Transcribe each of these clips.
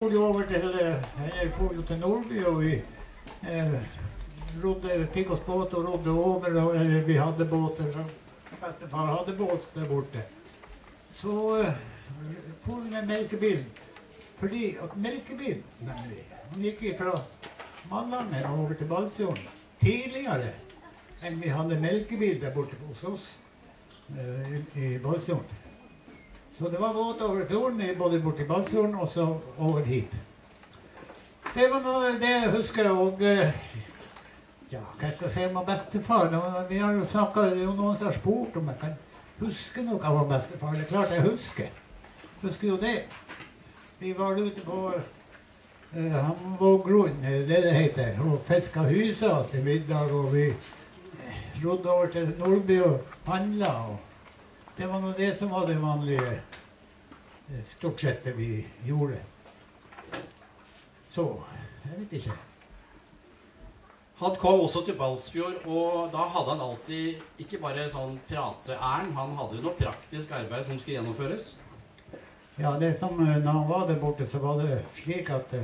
over til Nordby, og vi fikk oss båt og rodde over, eller vi hadde båter, så bestefar hadde båt der borte. Så for vi med melkebilen, fordi at melkebilen, nemlig, han gikk fra Malangen over til Balsfjorden tidligere enn vi hadde melkebil der borte hos oss i Balsfjorden. Så det var båt over fjorden, både bort til Balsfjorden og så over hit. Det var noe det jeg husker, og ja, hva skal jeg si om bestefar? Vi har jo snakket, det er jo noen som har spurt om jeg kan huske noe av bestefar. Det er klart jeg husker jo det. Vi var ute på Hamvågrunn, det heter, og fisket hysa til middag, og vi rodde over til Nordby og handlet, og det var noe det som var det vanlige, stort sett det vi gjorde. Så, jeg vet ikke. Han kom også til Balsfjord, og da hadde han alltid ikke bare sånn prate-ærn, han hadde jo noe praktisk arbeid som skulle gjennomføres. Ja, det som, når han var der borte, så var det slik at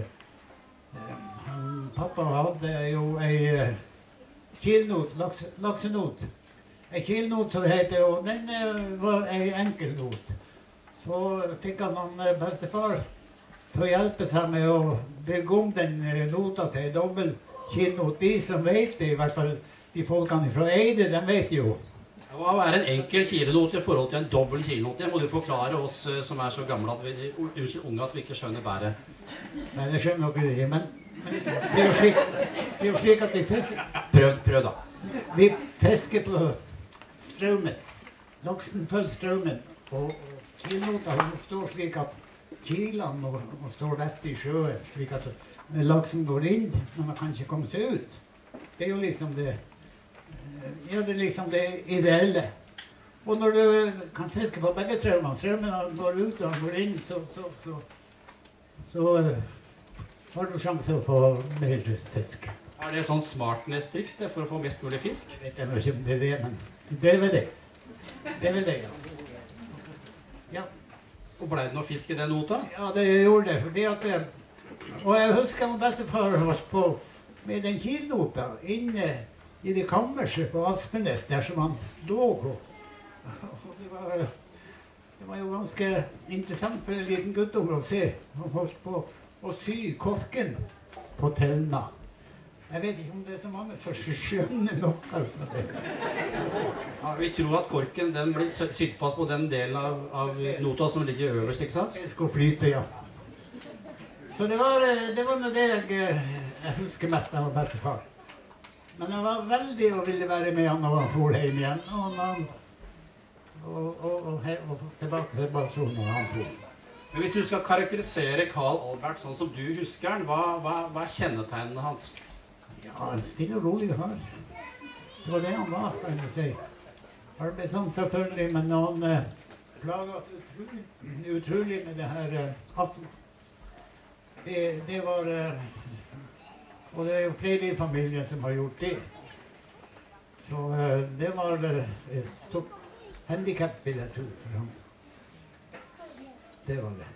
pappa hadde jo ei kilnot, laksenot. En kilnot, som det heter, og den var en enkel not. Så fikk han bestefar til å hjelpe seg med å bygge om den nota til en dobbel kilnot. De som vet det, i hvert fall de folkene fra Eide, de vet jo. Hva er en enkel kilnot i forhold til en dobbel kilnot? Det må du forklare oss som er så gamle, unge, at vi ikke skjønner bæret. Nei, det skjønner dere ikke, men det er jo slik at vi fisker. Prøv da. Vi fisker på strømmen. Laksen følger strømmen, og kilnota står slik at kilene må stå rett i sjøen, slik at laksen går inn, men man kan ikke komme seg ut. Det er jo liksom det, ja, det er liksom det ideelle. Og når du kan fiske på begge strømmene går ut og går inn, så har du sjanse å få mer fisk. Er det sånn smartness-triks for å få mest mulig fisk? Jeg vet ikke om det er det, men det er vel det. Det er vel det, ja. Ja. Og ble det noe fisk i den nota? Ja, det gjorde det, fordi at og jeg husker at bestefar holdt på med den kilnota inne i det kammerset på Aspenes, der som han lå på. Det var jo ganske interessant for en liten guttunge å se. Han holdt på å sy korken på telna. Jeg vet ikke om det er så mange som skjønner noe av det. Ja, vi tror at korken den blir sydd fast på den delen av nota som ligger øverst, ikke sant? Det skal flyte, ja. Så det var noe det jeg husker mest av bestefar. Men jeg var veldig og ville være med han når han for hjem igjen. Og tilbake til Balsfjorden når han for. Men hvis du skal karakterisere Carl Albert sånn som du husker han, hva er kjennetegnene hans? Ja, en stille og rolig kar. Det var det han var, kan jeg si. Arbeidsom selvfølgelig, men han plaget utrolig med det her astma. Det var, og det er jo flere i familien som har gjort det. Så det var et stort handicap, vil jeg tro, for ham. Det var det.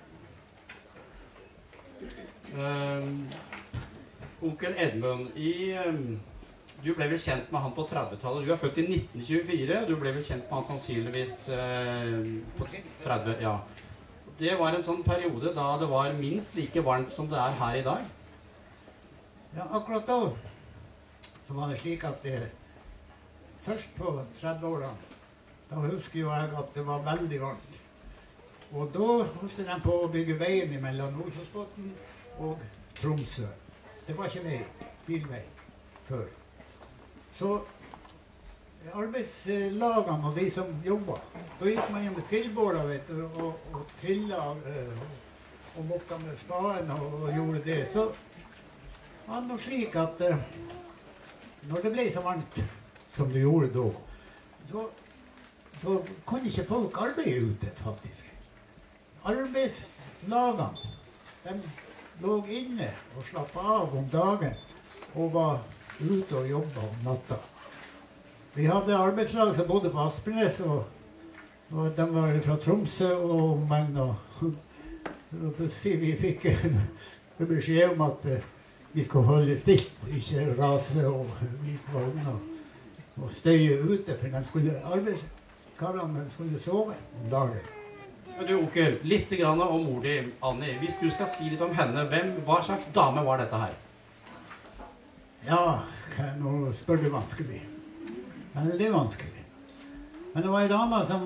Onkel Edmund, du ble vel kjent med han på 30-tallet. Du er født i 1924, og du ble vel kjent med han sannsynligvis på 30, ja. Det var en sånn periode da det var minst like varmt som det er her i dag. Ja, akkurat da så var det slik at først på 30-årene, da husker jo jeg at det var veldig varmt. Og da holdt de på å bygge veien mellom Nordkjosbotn og Tromsø. Det var ikke vei, bilvei, før. Så arbeidslagene og de som jobbet, da gikk man jo med trillbårer, vet du, og trillet og mokket med spaden og gjorde det. Så var det noe slik at når det ble så varmt som det gjorde da, så kunne ikke folk arbeide ute, faktisk. Arbeidslagene, de lå inne og slappet av om dagen og var ute og jobbet om natta. Vi hadde arbeidslag som bodde på Aspenes, og de var fra Tromsø og omegn. Og vi fikk beskjed om at vi skulle holde stilt, ikke rase og vise vogner og støye ute, for de skulle arbeidskarene skulle sove om dagen. Men du, onkel, litt grann om mor di, Annie. Hvis du skal si litt om henne, hva slags dame var dette her? Ja, nå spør du vanskelig. Veldig vanskelig. Men det var en dame som,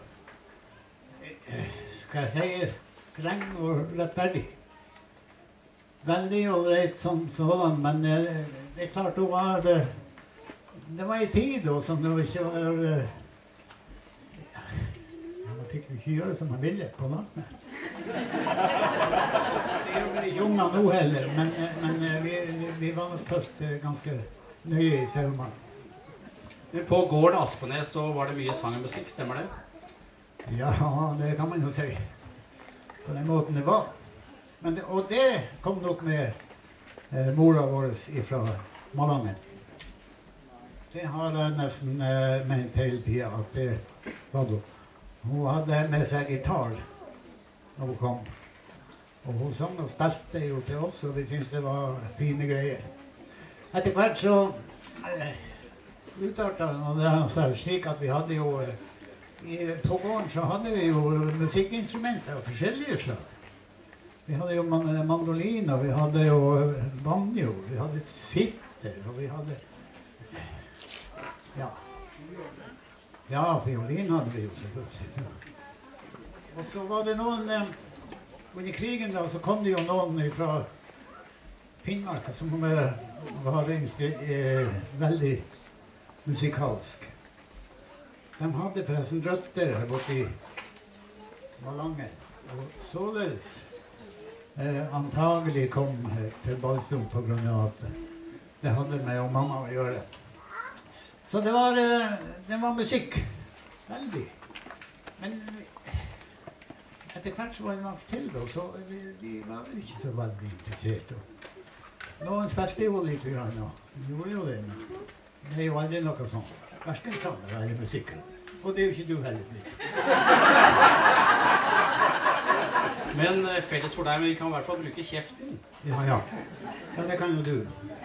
skal jeg si, streng og rettferdig. Veldig ålreit som sådan, men det er klart hun var det var en tid da som det ikke var man fikk jo ikke gjøre som man ville på natten. Det gjør vel ikke unger nå heller, men vi var nok først ganske nøye i Saumann. Men på gården Aspenes så var det mye sang og musikk, stemmer det? Ja, det kan man jo si. På den måten det var. Og det kom nok med mora vår fra Malangen. Det har jeg nesten ment hele tiden at det var det. Hun hadde med seg gitar når hun kom. Og hun sang og spilte jo til oss, og vi syntes det var fine greier. Etter hvert så utartet det slik at vi hadde jo på gården så hadde vi jo musikkinstrumenter av forskjellige slag. Vi hadde jo mandolin, og vi hadde jo banjo, vi hadde sitter, og vi hadde ja, fiolin hadde vi jo selvfølgelig. Og så var det noen under krigen da, så kom det jo noen fra Finnmark som var veldig musikalsk. De hadde forresten røtter her borte i Malangen. Og således antagelig kom til Balstum på grunn av at det hadde med og mamma å gjøre. Så det var musikk. Veldig. Men etter hvert så var det maks til da, så de var vel ikke så veldig interessert. Noen spilte jo litt grann, og gjorde jo det. Det er jo aldri noe sånt. Hverken sanger eller musikk. Og det er jo ikke du heller. Men felles for deg, men vi kan i hvert fall bruke kjeften. Ja, det kan jo du.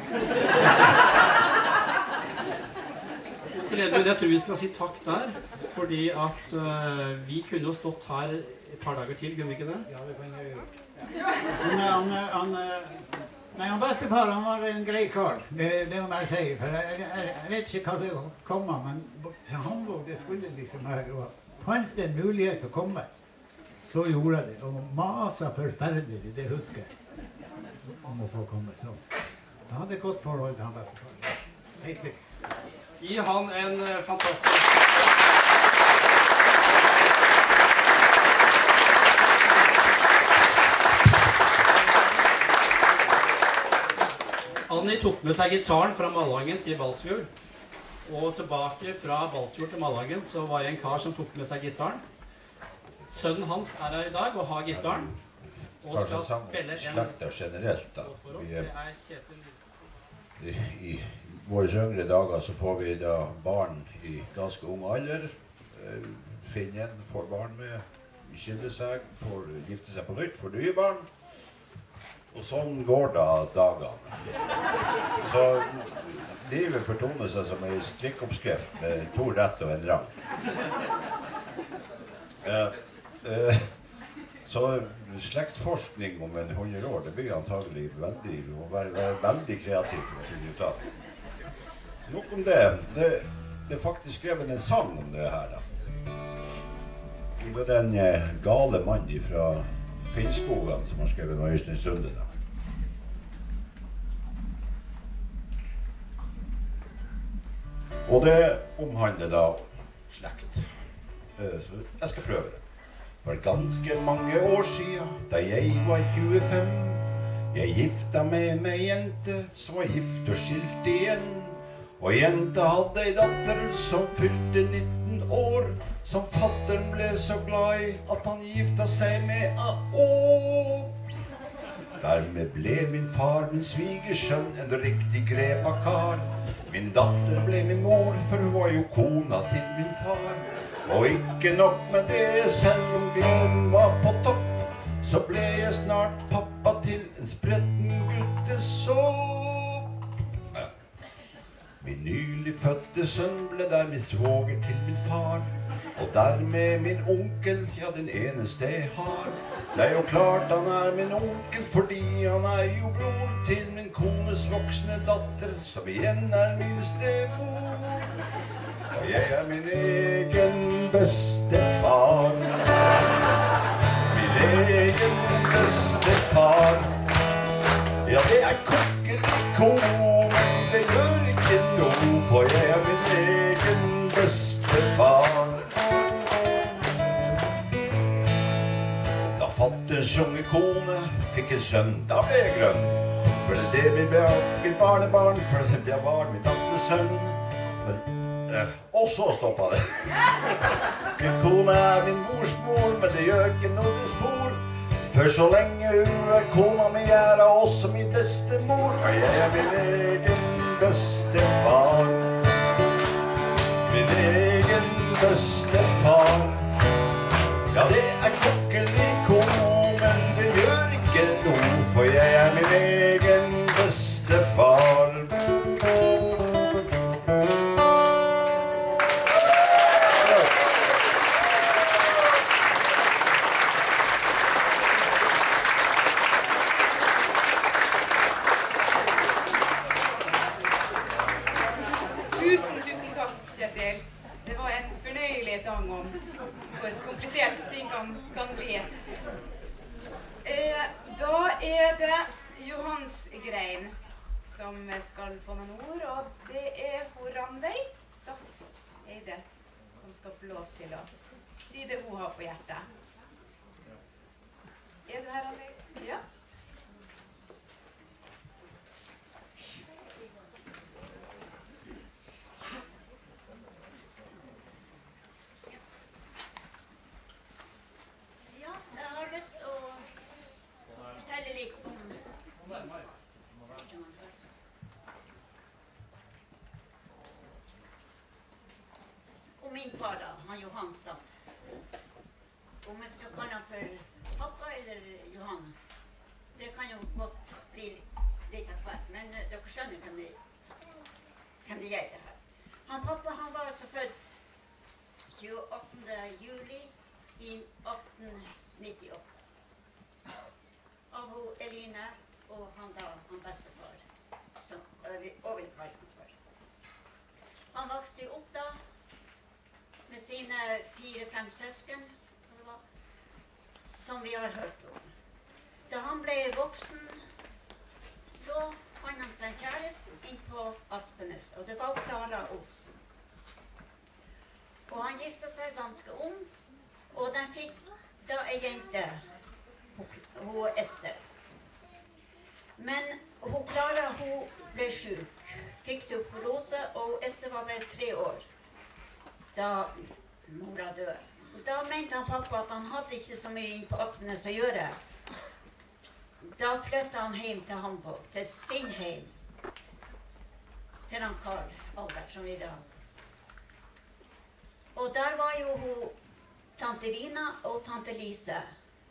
Jeg tror vi skal si takk der, fordi at vi kunne jo stått her et par dager til, kunne vi ikke det? Ja, det kan jeg gjøre. Men bestefar, han var en grei kar, det må jeg si. For jeg vet ikke hva det kom av, men til Hamburg, det skulle liksom her, og fanns det en mulighet å komme, så gjorde jeg det. Og masa forferdelig, det husker jeg, om å få komme. Så jeg hadde et godt forhold til han bestefar. Helt sikkert. Gi han en fantastisk... Annie tok med seg gitaren fra Malangen til Balsfjord. Og tilbake fra Balsfjord til Malangen så var det en kar som tok med seg gitaren. Sønnen hans er her i dag og har gitaren. Og skal spille en slekta generelt da. for oss. Det er Kjetil Nilsen. I våre yngre dager så får vi da barn i ganske ung alder. Finner en, får barn med, skiller seg, får gifte seg på nytt, får nye barn. Og sånn går da dagene. Så livet fortoner seg som en strikkoppskrift med 2 rett og en rang. Så slektsforskning om 100 år, det blir antagelig veldig, å være veldig kreativ for å si det klart. Nok om det. Det er faktisk skrevet en sang om det her da. Det var den gale mann fra Finnskogen som har skrevet med Øystein Sunde da. Og det omhandler da slekt. Så jeg skal prøve det. For ganske mange år siden, da jeg var 25, jeg gifta meg med en jente som var gift og skilt igjen. Og jenta hadde en datter som fylte 19 år, som fatteren ble så glad i at han gifta seg med Dermed ble min far, min svigersønn, en riktig grepa kar. Min datter ble min mor, for hun var jo kona til min far. Og ikke nok med det, selv om gleden var på topp, så ble jeg snart pappa til en spretten guttesopp. Min nylig fødte sønn ble dermed svoger til min far, og dermed min onkel, ja, den eneste jeg har. Det er jo klart han er min onkel, fordi han er jo bror til min kones voksne datter, som igjen er minste mor. Og jeg er min egen bestefar. Min egen bestefar. Ja, det er kokkeliko, men det gjør ikke noe, for jeg er min egen bestefar. Da fatterens unge kone fikk en sønn, da ble jeg grønn. For det min barnebarn, for det var min datters sønn. Og så stoppet det. Min kone er min mors mor, men det gjør ikke noe til spor. For så lenge hun er kona mi, er hun også min bestemor. Og jeg er min egen bestefar. Min egen bestefar. Ja, det er kokkeliko, men det gjør ikke noe, for jeg er min egen bestefar. Tusen takk, Kjetil. Det var en fornøyelig sang om hvor komplisert ting kan bli. Da er det Johans Grein som skal få noen ord, og det er Ranveig Staff Eide som skal få lov til å si det hun har på hjertet. Er du her, Ranveig? Ja? Om min far da, han Johan Staff. Om jeg skal kalle han for pappa eller Johan, det kan jo godt bli litt av hvert, men dere skjønner hvem det gjelder her. Han pappa, han var altså født 28. juli i 1898. Av hun Eline og han bestefar, som vi vil kalle han for. Han vokste opp da med sine 4-5 søsken, som vi har hørt om. Da han ble voksen, så fant han seg en kjæreste inn på Aspenes, og det var Klara Olsen. Og han giftet seg ganske ung, og den fikk da en jente, hun Ester. Men hun Klara, hun ble syk, fikk tuberkulose, og Ester var bare 3 år da mora dør. Da mente han pappa at han hadde ikke så mye inn på Aspenes å gjøre. Da flyttet han hjem til Hamburg, til sin heim, til han Karl Albert som ville ha. Og der var jo hun, tante Vina og tante Lise,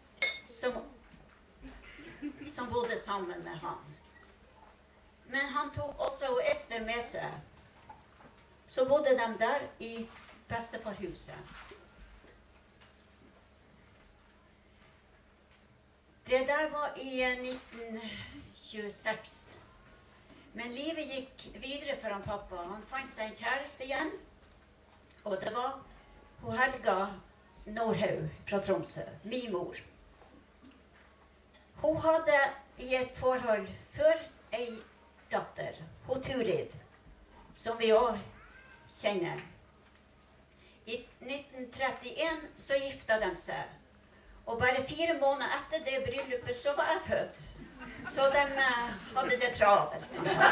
som bodde sammen med han. Men han tok også Ester med seg. Så bodde de der i bestefarhuset. Det der var i 1926. Men livet gikk videre for han pappa. Han fant seg en kjæreste igjen. Og det var hun Helga Nordhaug fra Tromsø, min mor. Hun hadde i et forhold før ei datter, hun Turid, som vi også kjenner. I 1931 så gifta de seg. Og bare 4 måneder etter det bryllupet så var jeg født. Så de hadde det travelt.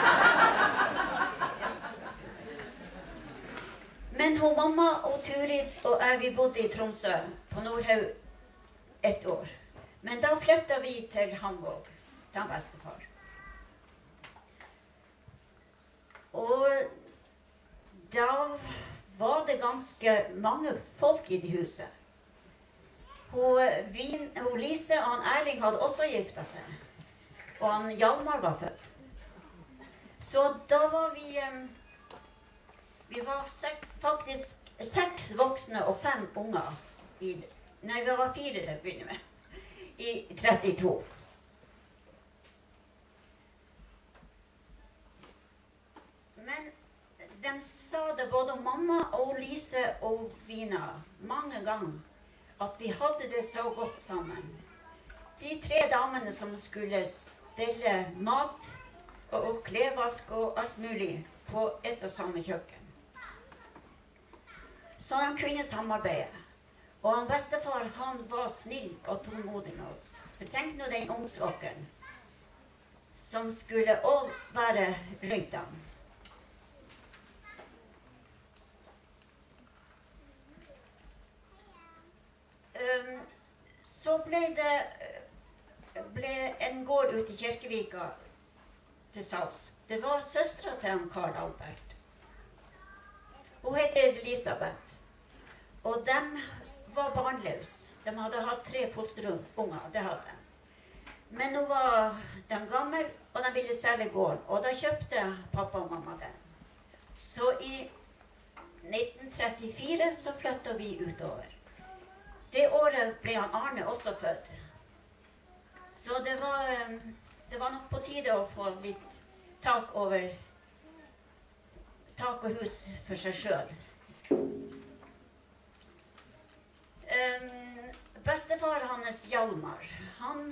Men hun mamma og Turid og jeg, vi bodde i Tromsø på Nordhaug 1 år. Men da flyttet vi til Hamburg, til han bestefar. Og da var det ganske mange folk i det huset. Lise og han Erling hadde også gifta seg. Og han Hjalmar var født. Så da var vi var faktisk 6 voksne og 5 unger. Nei, vi var 4 til å begynne med. I 32. Men de sa det både mamma og Lise og Vina mange ganger at vi hadde det så godt sammen. De 3 damene som skulle stelle mat og klevask og alt mulig på et og samme kjøkken. Så de kunne samarbeide. Og han bestefar, han var snill og tålmodig med oss. For tenk nå den ungsvåken som skulle også være rundt ham. Så ble en gård ute i Kirkevika til salgs. Det var søstra til han Karl Albert. Hun heter Elisabeth. Og de var barnløse. De hadde hatt 3 fosterunger, det hadde de. Men nå var de gamle, og de ville selge gården. Og da kjøpte pappa og mamma den. Så i 1934 så flyttet vi utover. Det året ble han Arne også født. Så det var nok på tide å få litt tak og hus for seg selv. Bestefar hans Hjalmar, han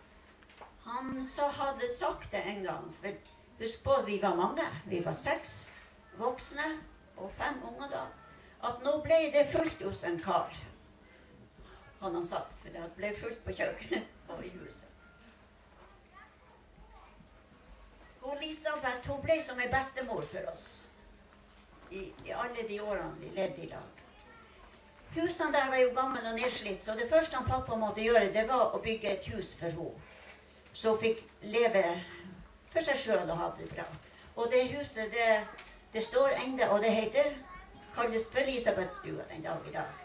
hadde sagt det en gang, for husk på, vi var mange, vi var 6 voksne og 5 unger da, at nå ble det fullt hos en Karl. Han har sagt, for det ble fullt på kjøkkenet og i huset. Og Elisabeth, hun ble som en bestemor for oss i alle de årene vi levde i lag. Husene der var jo gamle og nedslitt, så det første han pappa måtte gjøre, det var å bygge et hus for henne. Så hun fikk leve for seg selv og ha det bra. Og det huset, det står enda, og det kalles for Elisabethstua den dag i dag.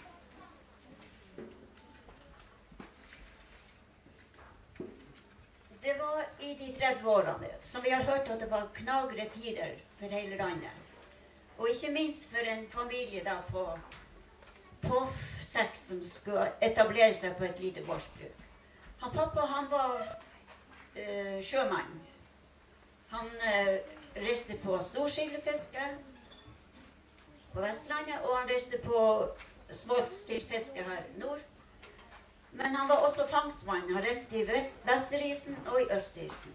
Det var i de 30 årene, som vi har hørt at det var knagre tider for hele landet. Og ikke minst for en familie da på 6 som skulle etablere seg på et lite gårdsbruk. Pappa, han var sjømann. Han reiste på storsildfiske på Vestlandet, og han reiste på småsildfiske her nord. Men han var også fangstmann. Han reiste i Vesterisen og i Østerisen.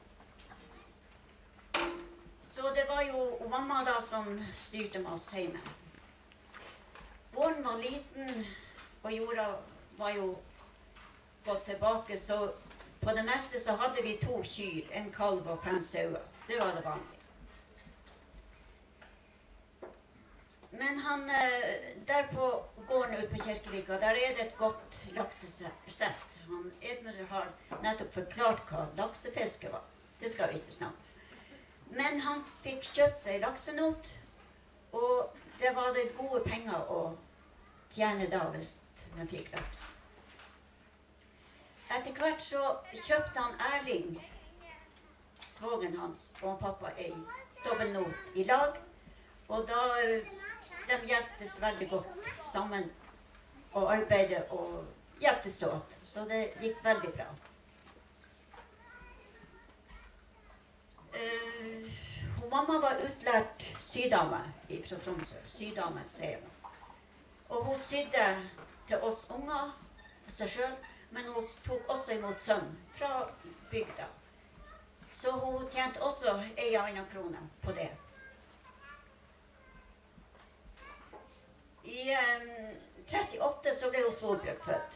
Så det var jo mamma da som styrte med oss hjemme. Gården var liten, og jorda var jo gått tilbake, så på det meste så hadde vi 2 kyr, en kalv og 5 sauer. Det var det vanlige. Men der på gården ut på Kirkevika, der er det et godt laksesett. Edmund har nettopp forklart hva laksefiske var. Det skal vi ikke snakke. Men han fikk kjøpt seg laksenot, og det var det gode penger å tjene da hvis han fikk laks. Etter hvert så kjøpte han Erling, svogen hans, og pappa en dobbeltnot i lag, og da de hjelptes veldig godt sammen og arbeidet og hjelptes åt, så det gikk veldig bra. Mamma var utlært sydame fra Tromsø, sydame sier hun. Og hun sydde til oss unger, seg selv, men hun tok også imot sønn fra bygda. Så hun tjente også 1,5 krone på det. I 38 så ble hun Solbjørg født.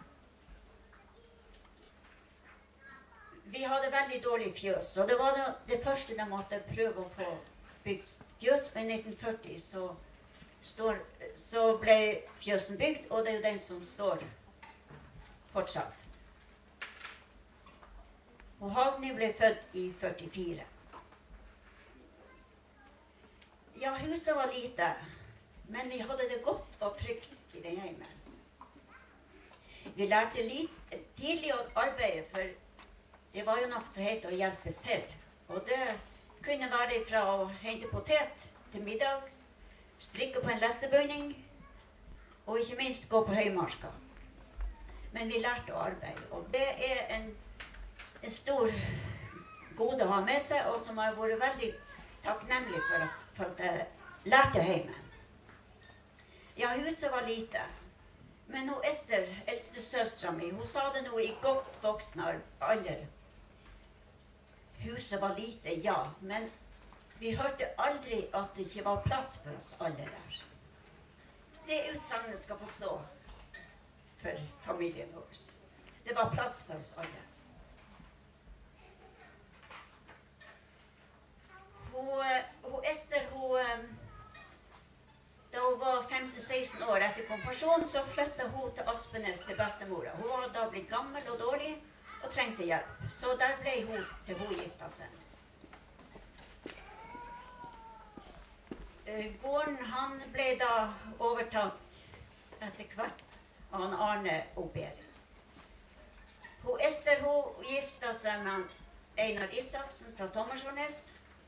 Vi hadde veldig dårlig fjøs, og det var det første de måtte prøve å få bygd fjøs. Og i 1940 så ble fjøsen bygd, og det er jo den som står fortsatt. Og Hagny ble født i 44. Ja, huset var lite, men vi hadde det godt og trygt i det hjemme. Vi lærte tidlig å arbeide, for det var jo nok så hett å hjelpes til. Og det kunne være fra å hente potet til middag, strikke på en lestebøyning, og ikke minst gå på høymarska. Men vi lærte å arbeide, og det er en stor gode å ha med seg, og som har vært veldig takknemlig for at jeg lærte hjemme. Ja, huset var lite, men hun Ester, eldste søstra mi, hun sa det nå i godt voksen alder. Huset var lite, ja, men vi hørte aldri at det ikke var plass for oss alle der. Det utsagnet skal få stå for familien vår. Det var plass for oss alle. Hun Ester, da hun var 15-16 år etter konfirmasjon, så flyttet hun til Aspenes til bestemora. Hun var da blitt gammel og dårlig og trengte hjelp. Så der ble hun til hun gifta seg. Gården han ble da overtatt etter hvert av han Arne og Berit. Hun Ester hun gifta seg med Einar Isaksen fra Tommersjånes.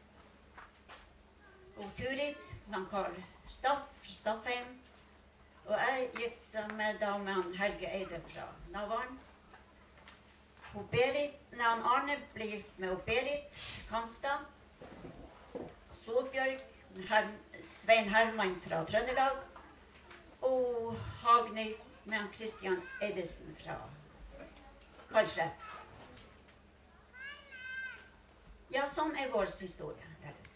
Og Turid, med Karl Staffheim. Og jeg gifta meg da med han Helge Eide fra Navaren. Og han Arne ble gift med Berit Kanstad. Solbjørg, Svein Hermann fra Trøndelag. Og Hagnøy med han Christian Eidesen fra Karlsrett. Ja, sånn er vår historie der ute.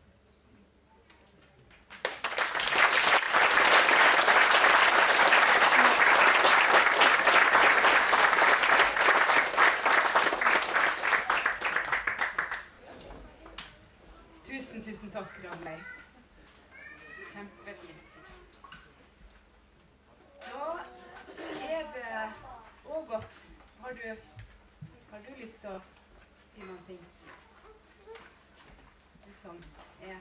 Tusen takk, Ranveig. Kjempefint. Da er det Ågot. Har du lyst til å si noen ting? Du som er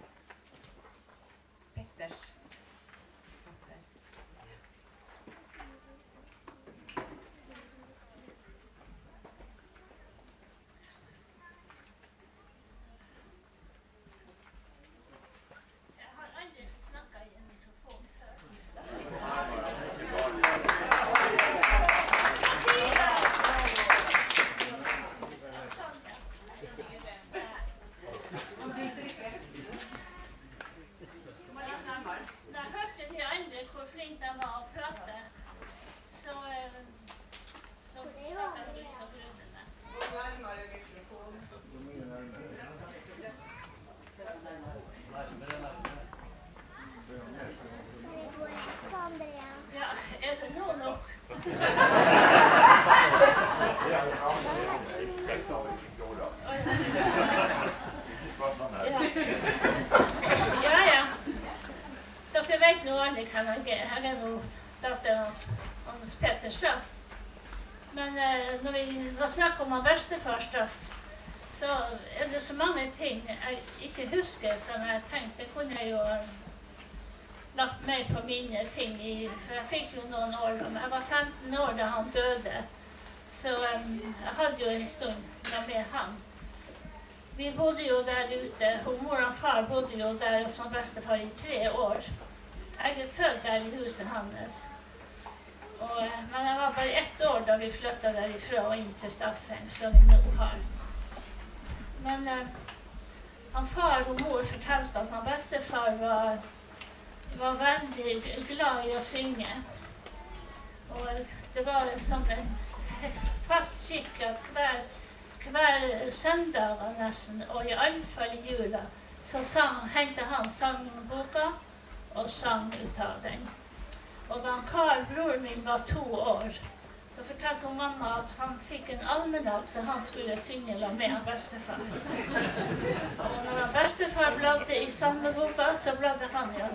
Petters datter. Jeg er nå datteren hans Peter Straff. Men når vi var snakk om bestefars Straff, så er det så mange ting jeg ikke husker som jeg tenkte. Det kunne jeg jo lagt mer på mine ting i, for jeg fikk jo noen år. Jeg var 15 år da han døde, så jeg hadde jo en stund med ham. Vi bodde jo der ute, og mor og far bodde jo der som bestefar i 3 år. Jeg er født der i huset hans. Men jeg var bare 1 år da vi flyttet derifra og inn til Staffheim, som vi nå har. Men han far og mor fortalte at han bestefar var veldig glad i å synge. Og det var som en fast skikk at hver søndag nesten, og i alle fall i jula, så hengte han sangboka og sang ut av den. Og da Karl, broren min, var 2 år, da fortalte hun mamma at han fikk en almanakk så han skulle synge med han bestefar. Og når han bestefar bladde i salmeboka, så bladde han i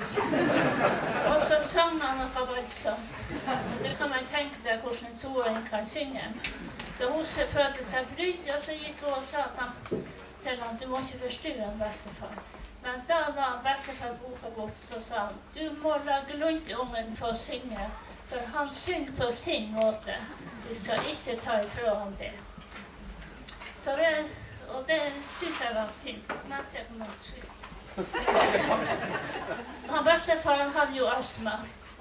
den. Og så sang han noe voldsomt. Det kan man tenke seg hvordan en 2-åring kan synge. Så hun følte seg brydd, og så gikk hun og sa til han, du må ikke forstyrre han bestefar. Men da bestefar boka bort, så sa han, du må la Glundungen få synge, For han synger på sin måte. Vi skal ikke ta ifra ham det. Så og det synes jeg var fint. Men se på noe slutt. Han bestefar hadde jo astma.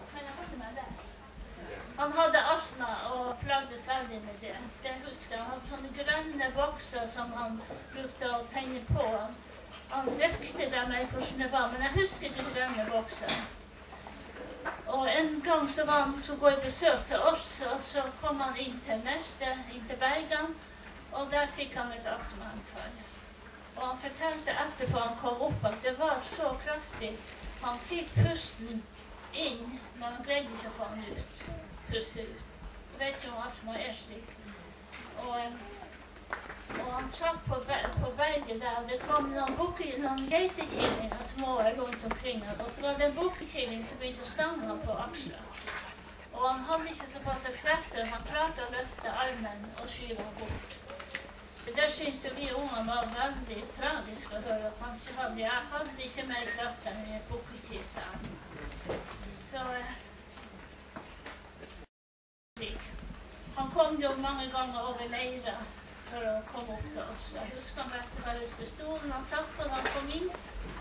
Han hadde astma og plagdes veldig med det. Det husker jeg. Han hadde sånne grønne bokser som han brukte å tegne på. Han røkte dem meg hvordan det var, men jeg husker de grønne bokser. Og en gang så var han så gå i besøk til oss, og så kom han inn til Bergen, og der fikk han et astmaanfall. Og han fortalte etterpå han kom opp at det var så kraftig. Han fikk pusten inn, men han greide ikke å få han ut. Puste ut. Jeg vet ikke om astma slik. Og han satt på berget der, og det kom noen geitekillinger små rundt omkring han. Og så var det en bukkekilling som begynte å stange han på aksla. Og han hadde ikke såpass krefter, han klarte å løfte armen og skyve han bort. Det synes jo vi unger var veldig tragisk å høre at han ikke hadde. Jeg hadde ikke mer kraft enn en bukkekil, sa han. Så han kom jo mange ganger over leira for å komme opp til oss. Jeg husker han bestefar husker stolen han satt på da han kom inn.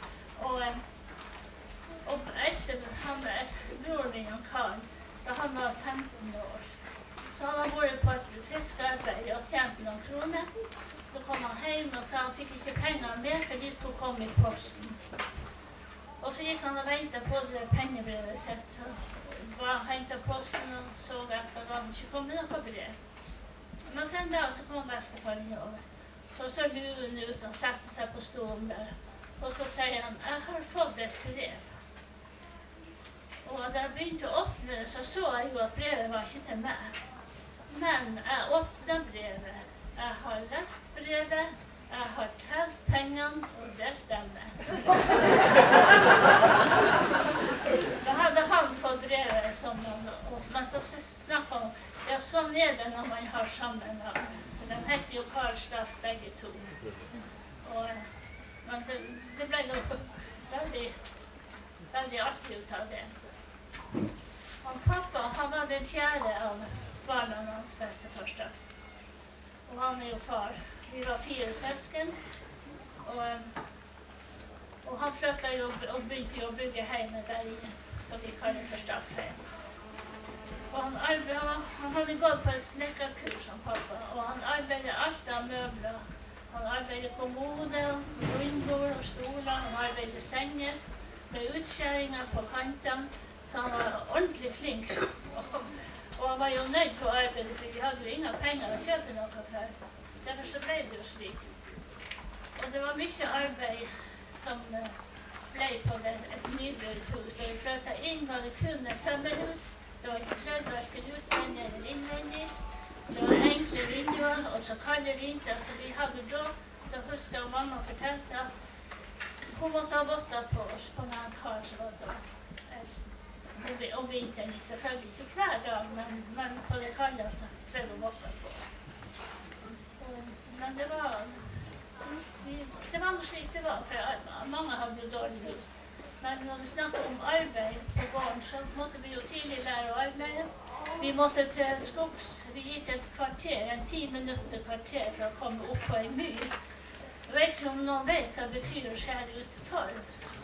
Og eldste, broren min, Karl, da han var 15 år. Så hadde han vært på et fiskearbeid og tjent noen kroner. Så kom han hjem og sa han fikk ikke penger med, for de skulle komme i posten. Og så gikk han og ventet på det pengebrevet sitt. Og hentet posten og så at det var ikke kommet noe brev. Men sen da så kom bestefar inn over. Så luen ut og satte seg på stolen der. Og så sier han, jeg har fått et brev. Og da jeg begynte å åpne det, så jeg jo at brevet var ikke til meg. Men jeg åpnet brevet. Jeg har lest brevet. Jeg har telt pengene, og det stemmer. Da hadde han fått brevet som men så snakket han, ja, sånn det når man har sammen. De heter jo Karl Staff, begge to. Men det ble noe veldig artig ut av det. Og pappa, han var den fjerde av barna hans bestefar Staff. Og han jo far. Vi var 4 søsken, og han flyttet jo og begynte å bygge hjemme der inne, som vi kaller for Staffheim. Og han hadde gått på et snekkerkurs som pappa, og han arbeidet alt av møbler. Han arbeidet kommode, rundbord og stoler, han arbeidet senger med utskjæringer på kantene, så han var ordentlig flink. Og han var jo nødt til å arbeide, for vi hadde jo ingen penger å kjøpe noe for. Derfor så ble det jo slik. Og det var mye arbeid som ble på et nybygd hus. Da vi flyttet inn var det kun et tømmerhus. Det var ikke kledd hverken utvendig eller innvendig. Det var enkle vinduer og så kalde vinter. Så vi hadde da, så husker jeg mamma fortalte at hun måtte ha votter på oss på nær Karl som var da. Om vinteren, selvfølgelig ikke hver dag, men på det kalde så prøvde hun votter på oss. Men det var noe slik det var, for mange hadde jo dårlig hus. Men når vi snakket om arbeid på gården, så måtte vi jo tidlig lære å arbeide. Vi måtte til skogs, vi gikk et kvarter, 10 minutter kvarter for å komme opp på en myr. Jeg vet ikke om noen vet hva det betyr å skjære ut torv.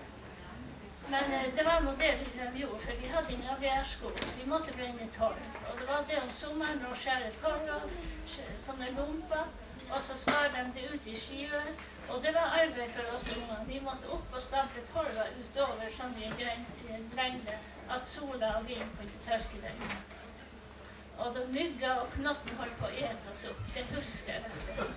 Men det var noe det de gjorde, for vi hadde ingen avgjærskog. Vi måtte brenne torv. Og det var det om sommeren å skjære torv, sånne lumper, og så skar de det ut i skiver. Og det var arbeid for oss unger. Vi måtte opp og stampe torva utover sånn i en lengde at sola og vind kunne tørke den. Og da mygga og knotten holdt på å ete oss opp. Det husker jeg.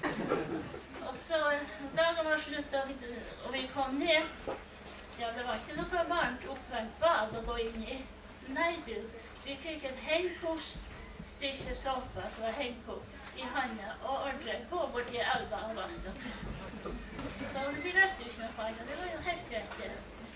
Og så dagen var slutt, og vi kom ned. Ja, det var ikke noe varmt oppvarmt bad å gå inn i. Nei du, vi fikk et henkost stykke såpe som var henkokt i handa og ordre gå bort i elva og vaske. Så vi visste jo ikke noe annet, det var jo helt greit det.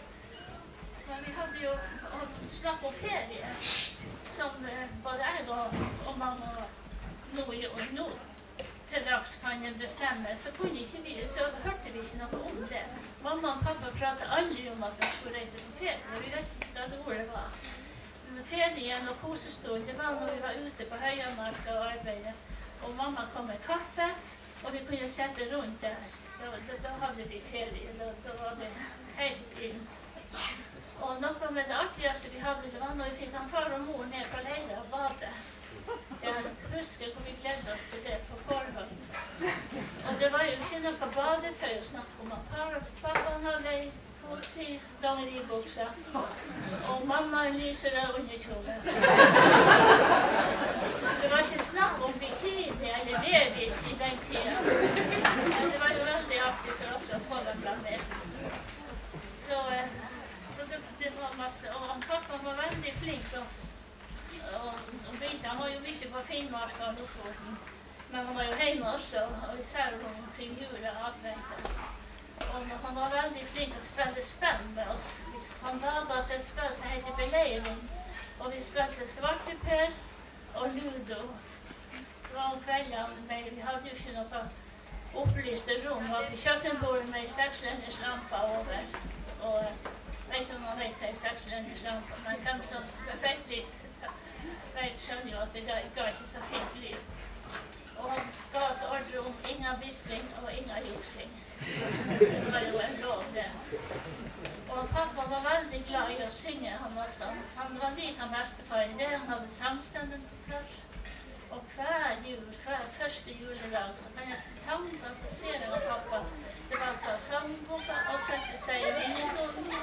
Men vi hadde jo snakket om ferie, som både jeg og mamma nå til dags kan bestemme, så hørte vi ikke noe om det. Mamma og pappa pratet aldri om at de skulle reise på ferie, og vi visste ikke hva det ordet var. ferien og kosestund, det var når vi var ute på Høyamarka og arbeidet. Og mamma kom med kaffe, og vi kunne sette rundt der. Da hadde vi ferie, da var det helt inn. Og noe med det artigste vi hadde, det var når vi fikk han far og mor ned på leire og bade. Jeg husker hvor vi gledde oss til det på forhånd. Og det var jo ikke noe badetøy å snakke om. Pappaen hadde en fotsi dongeribuksa, og mamma en lysere underkjole. Det var ikke snakk om bikini eller levis i den tida. Men det var jo veldig artig for oss å få dem med. Så det var masse, og pappa var veldig flink, og begynte, han var jo mye på Finnmark og Lofoten, men han var jo hjemme også, og især omkring jul og advent. Og han var veldig flink å spille spill med oss. Han laget oss et spill som heter Beleiring, og vi spilte svarteper og ludo. Det var om kveldene, men vi hadde jo ikke noe opplyste rom. Vi hadde kjøkkenbordet med 6-lenders lampa over, og jeg vet ikke om man vet hva 6-lenders lampa, men de som fikk litt, jeg skjønner jo at det ga ikke så fint lys. Og han ga oss ordre om ingen bisting og ingen juksing. Det var jo en lov det. Og pappa var veldig glad i å synge, han også. Han var like bestefar i det, han hadde samstenden på plass. Og hver jul, hver første juledag, så kan jeg tanke og se det av pappa. Det var å ta sangboka og sette seg i vingestolen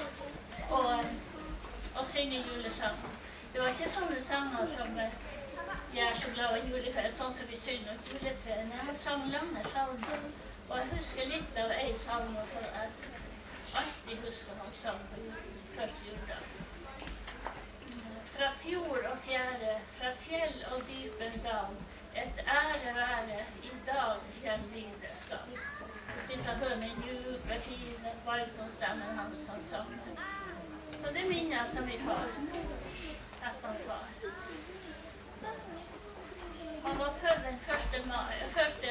og synge julesang. Det var ikke sånne sanger som jeg er så glad i juleferie, sånn som vi synger om juletreene. Han sang lange salmer, og jeg husker litt av en salme som jeg alltid husker han sang på første juledag. Fra fjord og fjære, fra fjell og dypen dal, et ære være i dag den lide skal. Jeg synes han hører med djupe, fine, barytonstemmen hans han sang. Så det minner som vi har. Etter far. Han var født den 1. mai, 1.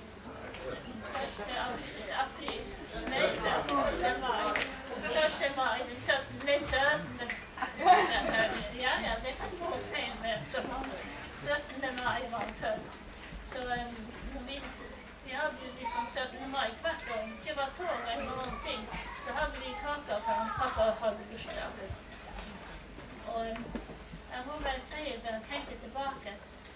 april, nei, 1. mai, den 17. Ja, det kan gå feil med så mange. 17. mai var han født. Så vi hadde liksom 17. mai hvert år. Ikke var tog eller noen ting, så hadde vi kaka for han pappa hadde bursdag. Og jeg må bare si det, jeg tenkte tilbake.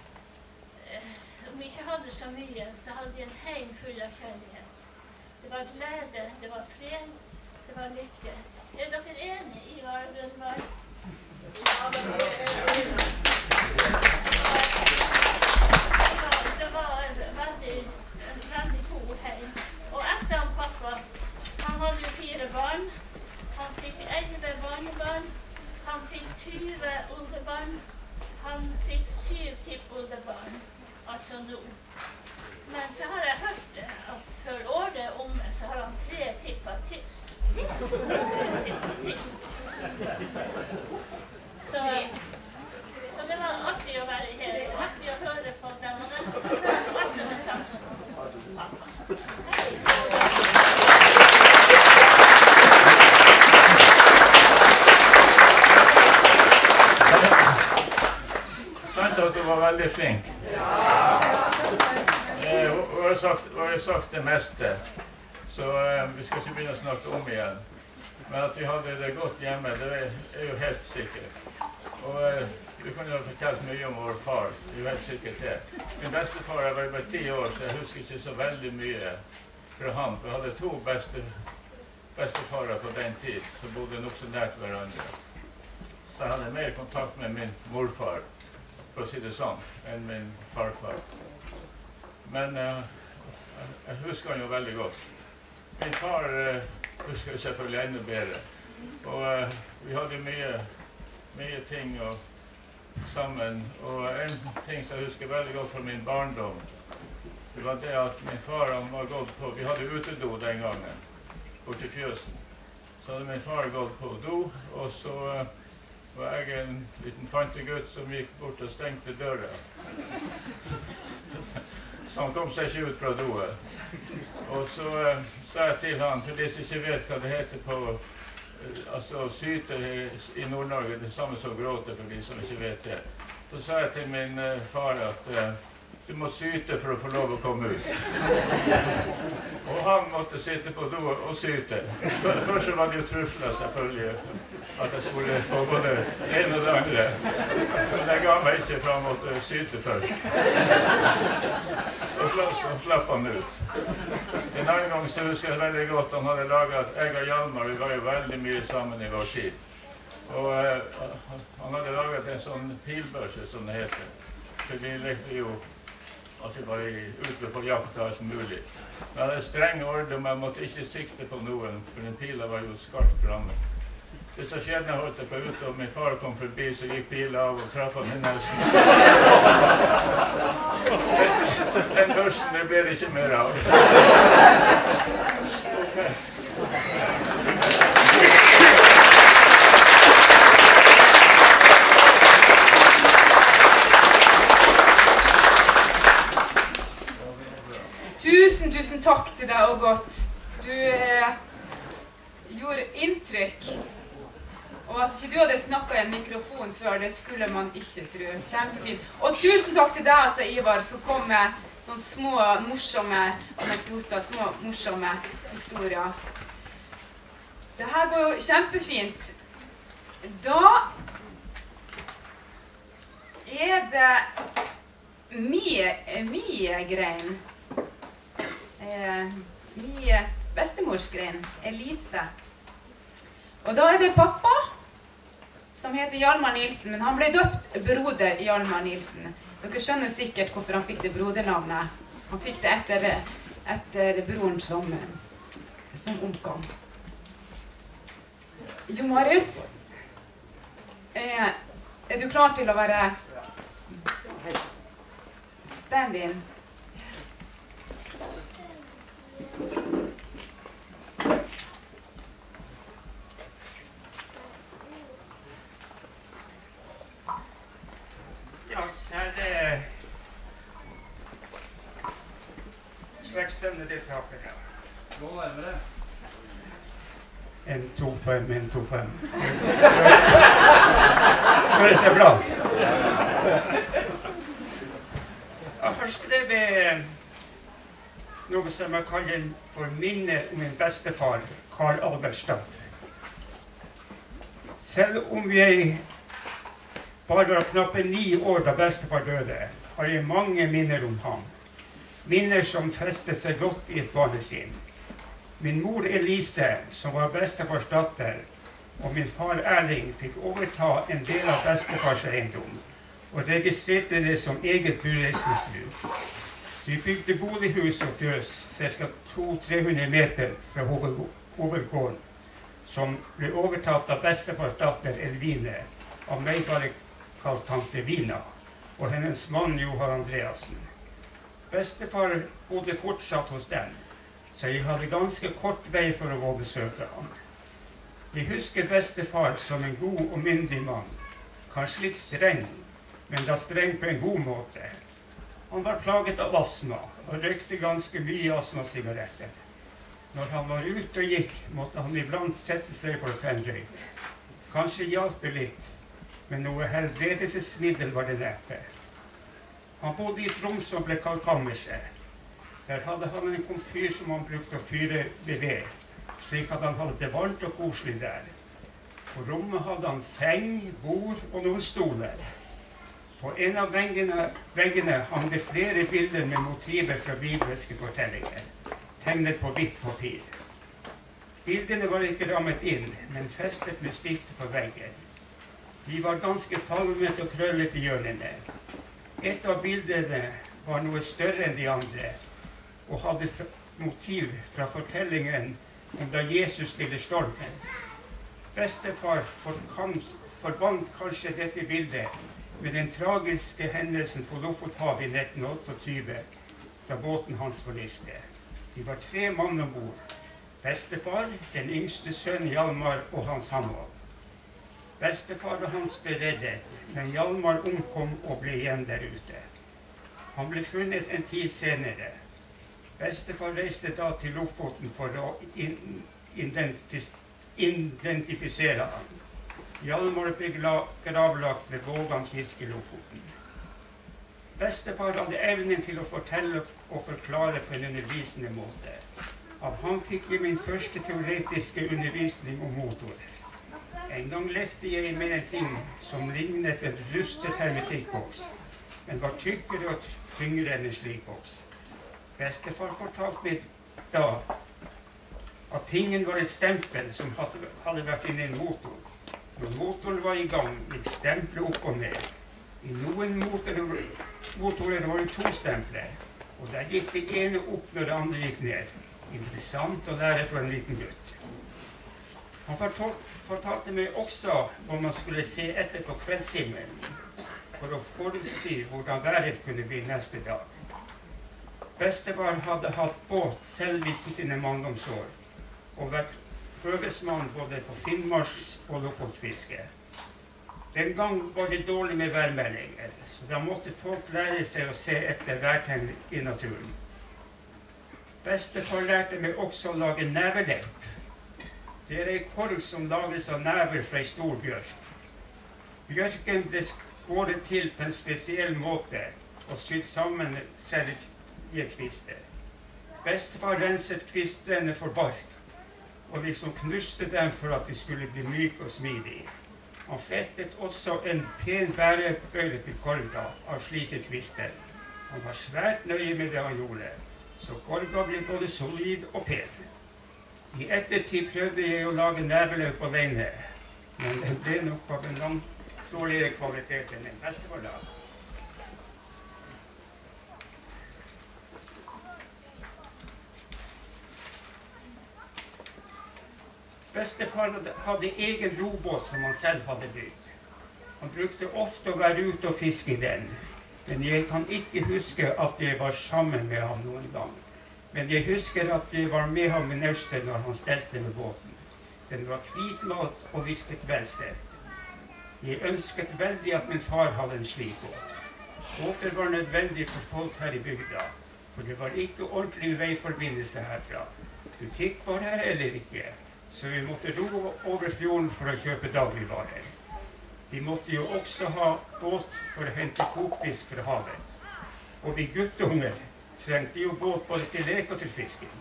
Om vi ikke hadde så mye, så hadde vi en heim full av kjærlighet. Det var glede, det var fred, det var lykke. Er dere enige i hva det var? Det var en veldig god heim. Og etter han pappa, han hadde jo 4 barn. Han fikk 11 barnebarn. Han fikk 20 oldebarn, han fikk 7 tippoldebarn, altså nå. Men så har jeg hørt at før året er omme, så har han 3 tipper til. Så det var artig å være her, artig å høre på den, og det var alt som er sagt om pappa. Sant at du var veldig flink. Hun har sagt det meste, så vi skal ikke begynne å snakke om igjen. Men at vi hadde det godt hjemme, det er jo helt sikkert. Og vi kunne jo fortalt mye om vår far, vi er helt sikkert det. Min bestefar var bare 10 år, så jeg husker ikke så veldig mye fra ham. Vi hadde 2 bestefarer på den tid, som bodde nok så nært hverandre. Så jeg hadde mer kontakt med min morfar, for å si det sånn, enn min farfar. Men jeg husker han jo veldig godt. Min far husker jeg selvfølgelig enda bedre. Og vi hadde mye ting sammen. Og en ting som jeg husker veldig godt fra min barndom, det var det at min far var gått på, vi hadde utedo den gangen, bort til fjøsen. Så hadde min far gått på do, og så var jeg en liten fantegutt som gikk bort og stengte døra. Så han kom seg ikke ut fra doet. Og så sa jeg til han, for de som ikke vet hva det heter på altså syte i Nord-Norge, det samme som gråte for de som ikke vet det. Så sa jeg til min far at du må syte for å få lov å komme ut. Og han måtte sitte på do og syte. Først så var det jo trusler selvfølgelig, at jeg skulle få både det ene og det andre. Men jeg ga meg ikke, for han måtte syte først. Så slapp han ut. En annen gang så husker jeg veldig godt, han hadde laget, jeg og Hjalmar, vi var jo veldig mye sammen i vår tid. Og han hadde laget en sånn pilbørse, som det heter. For vi lekte jo, altså vi var ute på jakt og alt mulig. Men jeg hadde streng orden, men jeg måtte ikke sikte på noen, for den pila var jo skarpt framme. Hvis det skjedde jeg holdt på ute, og min far kom forbi, så gikk pila av og traff han i nesen. Den børsen, det ble det ikke mer av. Tusen takk til deg, Ågot. Du gjorde inntrykk. Og at ikke du hadde snakket i en mikrofon før, det skulle man ikke tro. Kjempefint. Og tusen takk til deg, altså, Ivar, som kom med sånne små, morsomme anekdoter, små, morsomme historier. Dette går jo kjempefint. Da er det mye grein. Mye bestemorsgrein, Elise. Og da er det pappa, som heter Hjalmar Nilsen, men han ble døpt broder Hjalmar Nilsen. Dere skjønner sikkert hvorfor han fikk det brodernavnet. Han fikk det etter broren som omkom. Jo Marius, er du klar til å være stand-in? Ja, her slektsstevnedeltakere. Gå nærmere. 1, 2, 5, 1, 2, 5. Høres det bra? Jeg har skrevet noe som jeg kaller for minner om min bestefar, Karl Albert Staff. Selv om vi bare var knappe 9 år da bestefar døde, har jeg mange minner om ham. Minner som festet seg godt i et barnesinn. Min mor Elise, som var bestefars datter, og min far Erling fikk overta en del av bestefars eiendom, og registrerte det som eget bureisningsbruk. Vi bygde bolighus og fjøs ca. 200-300 meter fra hovedgården, som ble overtatt av bestefars datter Elvine, av meg bare kalt tante Vina, og hennes mann Johan Andreasen. Bestefar bodde fortsatt hos dem, så jeg hadde ganske kort vei for å gå og besøke ham. Jeg husker bestefar som en god og myndig mann, kanskje litt streng, men da streng på en god måte. Han var plaget av astma, og røykte ganske mye astmasigaretter. Når han var ute og gikk, måtte han iblant sette seg for å ta en røyk. Kanskje hjalp det litt, men noe helbredelsesmiddel var det neppe. Han bodde i et rom som ble kalt kammerset. Der hadde han en komfyr som han brukte å fyre ved ved, slik at han hadde det varmt og koselig der. På rommet hadde han seng, bord og noen stoler. På en av veggene hang det flere bilder med motiver fra bibelske fortellinger, tegnet på hvitt papir. Bildene var ikke rammet inn, men festet med stifte på veggen. De var ganske falmet og krøllet i hjørnene. Et av bildene var noe større enn de andre, og hadde motiv fra fortellingen om da Jesus stiller stormen. Bestefar forbandt kanskje dette bildet med den tragiske hendelsen på Lofothavet i 1928, da båten hans forliste. De var 3 mann om bord. Bestefar, den yngste sønnen Hjalmar og Hans Hamvold. Bestefar og Hans ble reddet, men Hjalmar omkom og ble igjen der ute. Han ble funnet en tid senere. Bestefar reiste da til Lofoten for å identifisere han. Hjalmar ble gravlagt ved Vågan kirke i Lofoten. Bestefar hadde evnen til å fortelle og forklare på en undervisende måte. Av ham fikk jeg min første teoretiske undervisning om motorer. En gang lekte jeg med en ting som lignet en rustet hermetikkboks, men var tykkere og tyngre enn en slik boks. Bestefar fortalte meg da at tingen var et stempel som hadde vært inne i en motor. Når motoren var i gang, gikk stempelet opp og ned. I noen motorer var det 2 stempler, og der gikk det ene opp når det andre gikk ned. Interessant å lære for en liten gutt. Han fortalte meg også om man skulle se etter på kveldshimmelen for å forutsi hvordan været kunne bli neste dag. Bestefar hadde hatt båt selv i sine manndomsår og vært høvesmann både på Finnmarks- og Lofotfiske. Den gang var det dårlig med værmeldinger, så da måtte folk lære seg å se etter værtegn i naturen. Bestefar lærte meg også å lage nevelemp. Det er en korg som lages av never fra en stor bjørk. Bjørken ble skåret til på en spesiell måte og sydd sammen seljekvister. Bestefar renset kvistrene for bark og liksom knuste dem for at de skulle bli myke og smidige. Han flettet også en pen bærebøyle til korga av slike kvister. Han var svært nøye med det han gjorde, så korga ble både solid og pen. I ettertid prøvde jeg å lage neveløp alene, men den ble nok av en langt dårligere kvalitet enn den bestefar laget. Bestefar hadde egen robåt som han selv hadde bygd. Han brukte ofte å være ute og fiske i den, men jeg kan ikke huske at jeg var sammen med ham noen gang. Men jeg husker at jeg var med ham i Naustdal når han stelte med båten. Den var hvitmalt og virket velstelt. Jeg ønsket veldig at min far hadde en slik båt. Båter var nødvendig for folk her i bygda, for det var ikke ordentlig veiforbindelse herfra. Butikk var her heller ikke, så vi måtte ro over fjorden for å kjøpe dagligvarer. Vi måtte jo også ha båt for å hente kokfisk fra havet. Og vi guttunger trengte jo båt både til lek og til fisking.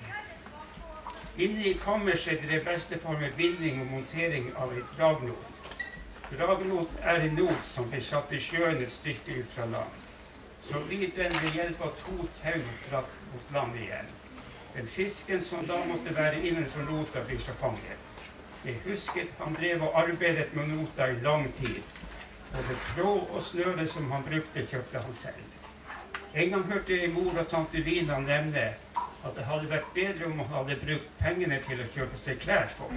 Inne i kammerset drev bestefar med binding og montering av et dragnot. Dragnot er en not som blir satt i sjøen et stykke ut fra land. Så blir den ved hjelp av 2 tau dratt mot land igjen. Den fisken som da måtte være innenfor nota blir så fanget. Jeg husket han drev og arbeidet med nota i lang tid. Både tråd og snøre som han brukte, kjøpte han selv. En gang hørte jeg mor og tante Vina nevne at det hadde vært bedre om han hadde brukt pengene til å kjøpe seg klær for.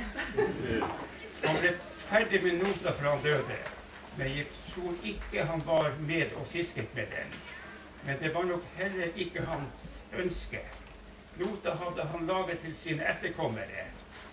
Han ble ferdig med nota før han døde, men jeg tror ikke han var med og fisket med den. Men det var nok heller ikke hans ønske. Nota hadde han laget til sine etterkommere.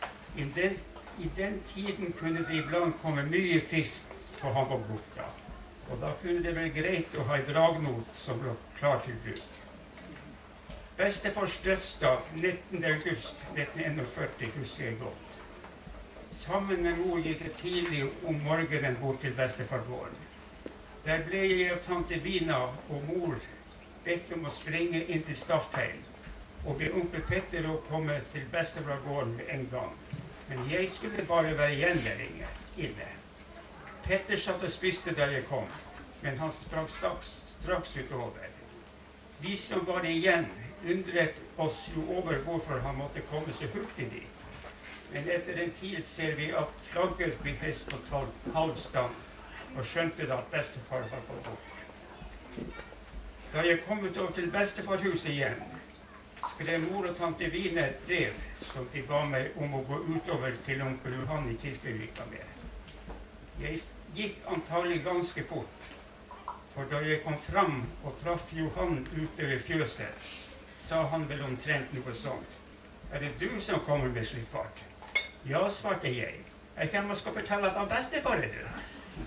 I den tiden kunne det iblant komme mye fisk på ham og borta. Og da kunne det være greit å ha en dragnot som ble klar til bruk. Bestefars dødsdag 19. august 1941 husker jeg godt. Sammen med mor gikk jeg tidlig om morgenen bort til bestefargården. Der ble jeg av tante Vina og mor bedt om å springe inn til Staffheim og be onkel Petter å komme til bestefargården med en gang. Men jeg skulle bare være igjen der inne. Petter satt og spiste da jeg kom, men han sprang straks utover. Vi som var igjen undret oss jo over hvorfor han måtte komme så hurtig dit. Men etter en tid ser vi at flagget blir hest på halvstand, og skjønte da at bestefar var på bort. Da jeg kom utover til bestefarhuset igjen, skrev mor og tante Vine et brev som de ba meg om å gå utover til onkel Johan i Kirkevika med. Jeg gikk antagelig ganske fort, for da jeg kom fram og traff Johan ute ved fjøset, sa han vel omtrent noe sånt. Er det du som kommer med slik fart? Ja, svarte jeg. Jeg kommer og skal fortelle at han bestefar er du.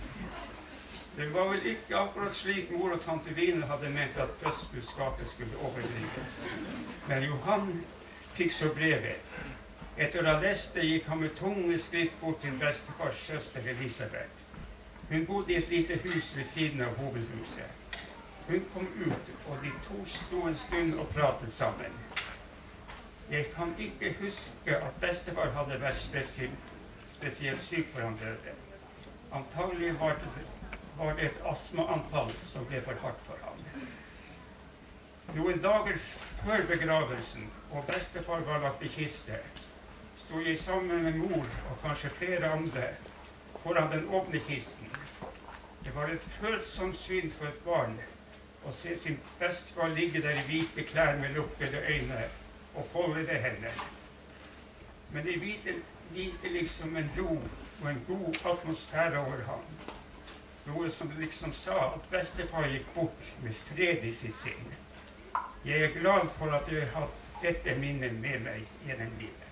Det var vel ikke akkurat slik mor og tante Vine hadde ment at dødsbudskapet skulle overdrives. Men Johan fikk så brevet, Etter å ha lest det gikk han med tunge skritt bort til bestefars søster Elisabeth. Hun bodde i et lite hus ved siden av hovedhuset. Hun kom ut, og de to sto en stund og pratet sammen. Jeg kan ikke huske at bestefar hadde vært spesielt syk for han døde. Antagelig var det et astmaanfall som ble for hardt for ham. Noen dager før begravelsen, og bestefar var lagt i kiste, sto jeg sammen med mor og kanskje flere andre foran den åpne kisten. Det var et følsomt syn for et barn å se sin bestefar ligge der i hvite klær med lukkede øyne og foldede hender. Men det hvilte liksom en ro og en god atmosfære over ham. Noe som liksom sa at bestefar gikk bort med fred i sitt sinn. Jeg er glad for at jeg har hatt dette minnet med meg gjennom livet.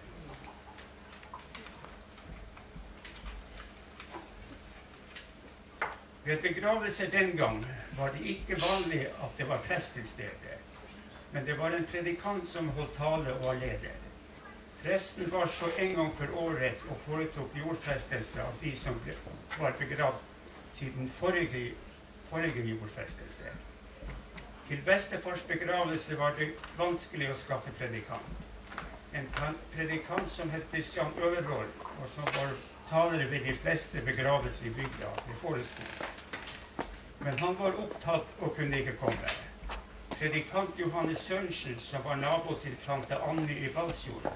Ved begravelser den gang var det ikke vanlig at det var prest til stede, men det var en predikant som holdt tale og var leder. Presten var så en gang for året og foretok jordfestelse av de som var begravd siden forrige jordfestelse. Til bestefars begravelse var det vanskelig å skaffe predikant. En predikant som het Kristian Øverhold, og som var taler ved de fleste begravelser i bygda, ble forespurt. Men han var opptatt og kunne ikke komme. Predikant Johannes Sørensen, som var nabo til tante Anny i Balsfjord,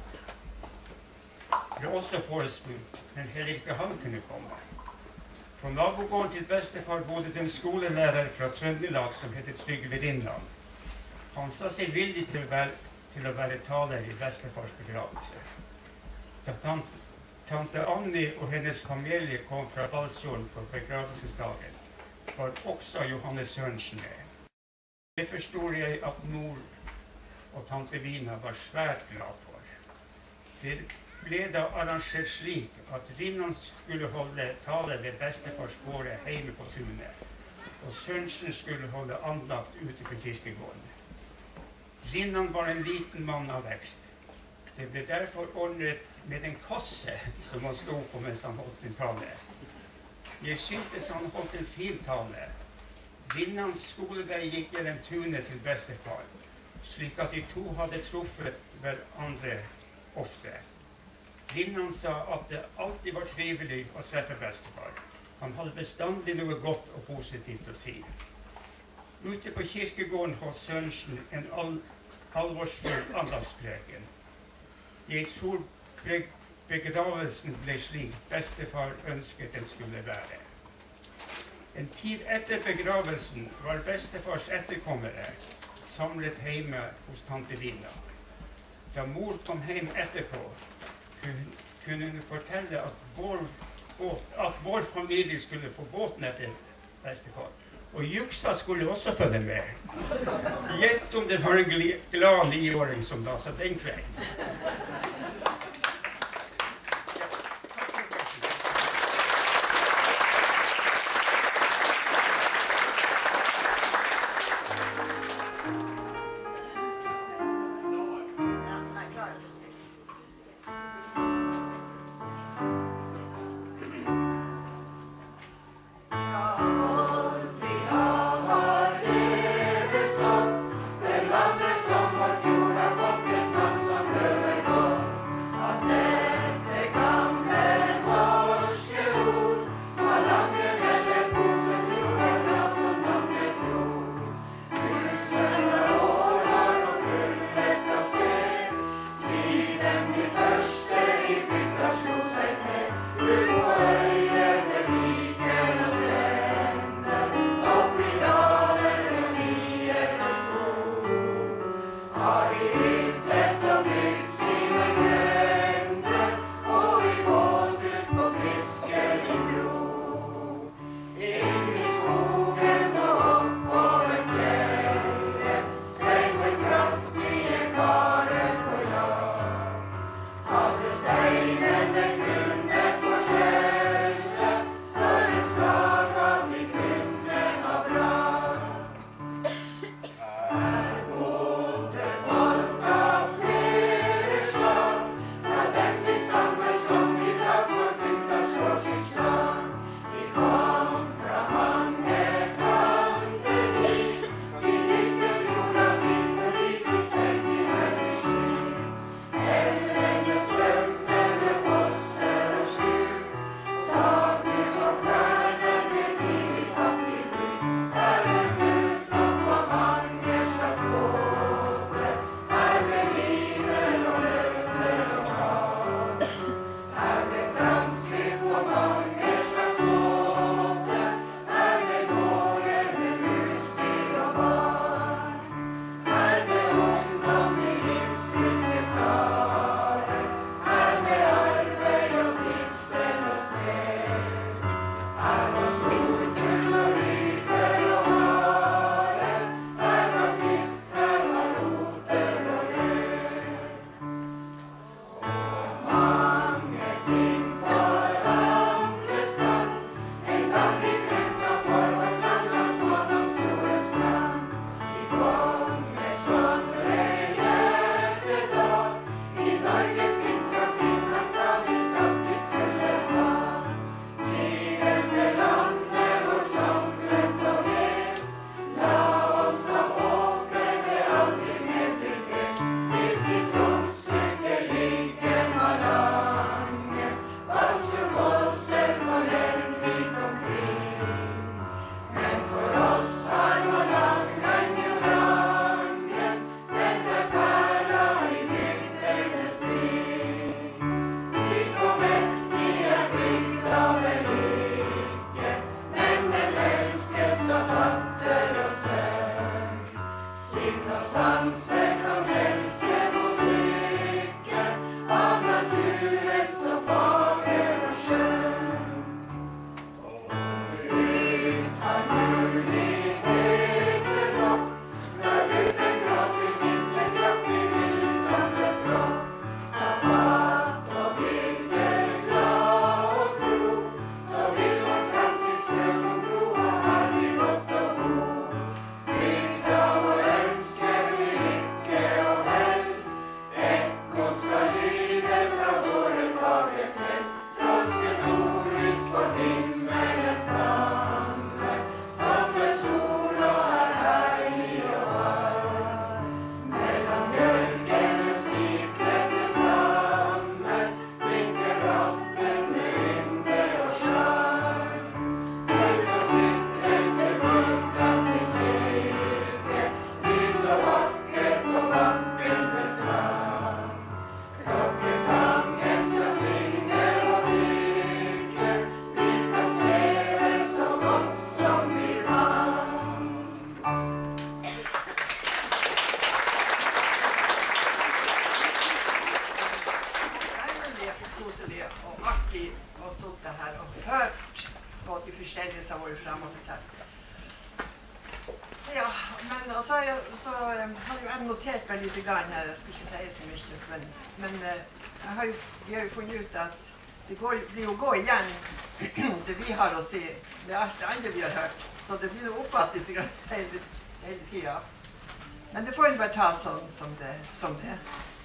ble også forespurt, men heller ikke han kunne komme. På nabogården til bestefar bodde det en skolelærer fra Trøndelag som heter Trygve Rinland. Han sa seg villig til å være taler i bestefars begravelse. Da tante Anny og hennes familie kom fra Balsfjorden på begravelsesdagen, var også Johannes Sørensen med. Det forstår jeg at mor og tante Vina var svært glad for. Det ble da arrangert slik at Rinnan skulle holde tale ved bestefars båre hjemme på tunet, og Sørensen skulle holde andakt ute på kirkegården. Rinnan var en liten mann av vekst. Det ble derfor ordnet med en kasse som han sto på mens han holdt sin tale. Jeg syntes han holdt en fin tale. Rinnans skolevei gikk gjennom tunet til bestefar, slik at de to hadde truffet hverandre ofte. Rinnan sa at det alltid var trivelig å treffe bestefar. Han hadde bestandig noe godt og positivt å si. Ute på kirkegården holdt Sørensen en alvorsfull andagspreken. Jeg tror begravelsen ble slik bestefar ønsket den skulle være. En tid etter begravelsen var bestefars etterkommere samlet hjemme hos tante Vina. Da mor kom hjem etterpå, kunne hun fortelle at vår familie skulle få båten etter bestefar. Og juksa skulle også følge med. Gjett om det var en glad 9-åring som da satt den kvelden. her og hørt på de forskjellige som har vært frem og fortalt. Ja, men så har jeg notert meg litt grann her, jeg skulle ikke si så mye, men vi har jo funnet ut at det blir jo gå igjen det vi har å si med alt det andre vi har hørt, så det blir jo oppåt litt grann hele tiden. Men det får en bare ta sånn som det er.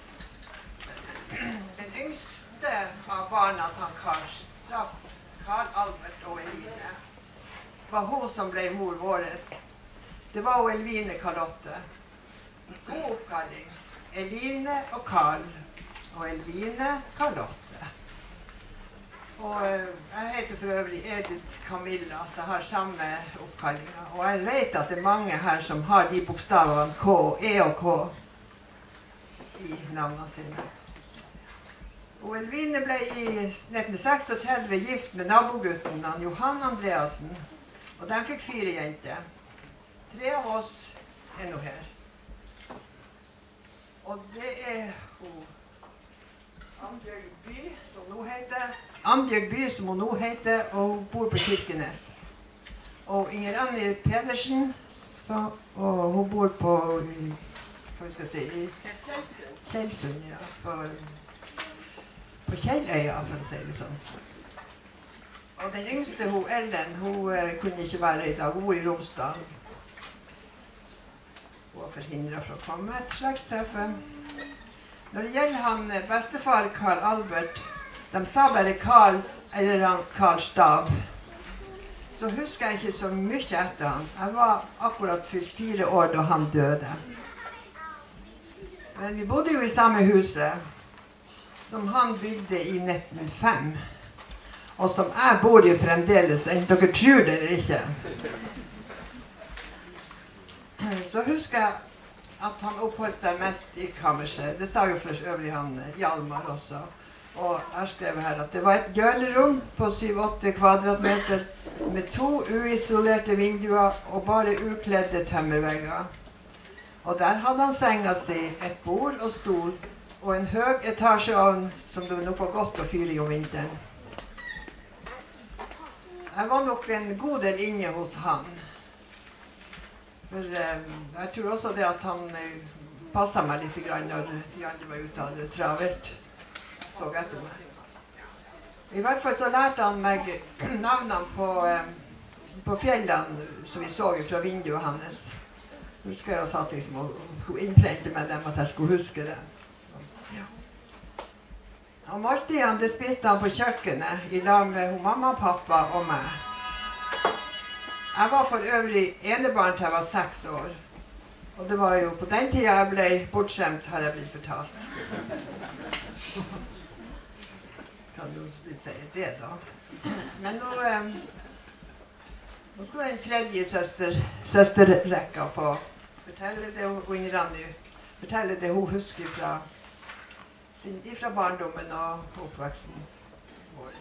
Den yngste av barna til Karl Albert og Eline var hun som ble mor våres. Det var jo Elvine Karlotte. God oppkalling. Eline og Karl. Og Elvine Karlotte. Og jeg heter for øvrig Edith Camilla, så jeg har samme oppkallinger. Og jeg vet at det er mange her som har de bokstavene K, E og K i navnene sine. Og Elvine ble i 1936 gift med nabogutten Johan Andreasen. Og de fikk 4 jenter. 3 av oss er nå her. Og det er hun Annbjørg By, som hun nå heter, og hun bor på Kirkenes. Og Inger Annie Pedersen, og hun bor på, hva skal jeg si, i Kjelsund, ja, på Kjelløya, for å si det sånn. Og den yngste, hun Ellen, hun kunne ikke være i dag, hun bor i Romsdal. Hun var forhindret fra å komme til slektstreffet. Når det gjelder han bestefar Karl Albert, de sa bare Karl eller Karl Stav, så husker jeg ikke så mye etter han. Jeg var akkurat fylt 4 år da han døde. Men vi bodde jo i samme huset, som han bygde i 1905, og som jeg bor i fremdeles, enten dere tror det eller ikke. Så husker jeg at han oppholdt seg mest i kammerset. Det sa jo for øvrig han Hjalmar også. Og jeg skrev her at det var et hjørnerom på 7-8 kvadratmeter med 2 uisolerte vinduer og bare ukledde tømmervegger. Og der hadde han senga si, et bord og stol og en høy etasjeovn som det var noe på godt å fyre om vinteren. Jeg var nok en god del inne hos han. For jeg tror også det at han passet meg litt når de andre var ute av det travelt, så etter meg. I hvert fall så lærte han meg navnene på fjellene som vi så fra vinduet hans. Husker jeg satt liksom og innprente med dem at jeg skulle huske det. Og måltidene, det spiste han på kjøkkenet i lag med mamma, pappa og meg. Jeg var for øvrig enebarn til jeg var 6 år. Og det var jo på den tiden jeg ble bortskjemt, har jeg blitt fortalt. Kan du si det da? Men nå skal den tredje søsterrekka få fortelle det hun husker fra barndommen og oppveksten vår.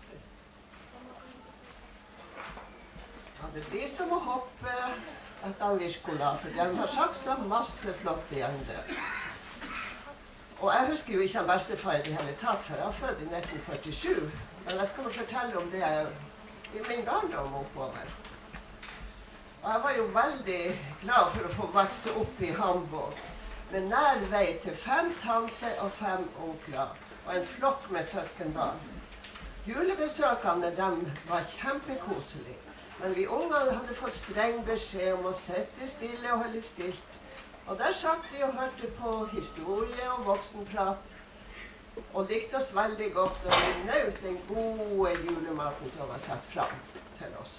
Ja, det blir som å hoppe etter virkola, for de har sagt så masse flott de andre. Og jeg husker jo ikke han bestefar i det hele tatt, for jeg var født i 1947. Men jeg skal fortelle om det i min barndom oppover. Og jeg var jo veldig glad for å få vokse opp i Hamburg, med nær vei til 5 tanter og 5 onkler, og en flokk med søskenbarn. Julebesøkene med dem var kjempekoselige. Men vi ungene hadde fått streng beskjed om å sitte stille og holde stilt. Og der satt vi og hørte på historie og voksenprat, og likte oss veldig godt, og vi nøt den gode julematen som var satt fram til oss.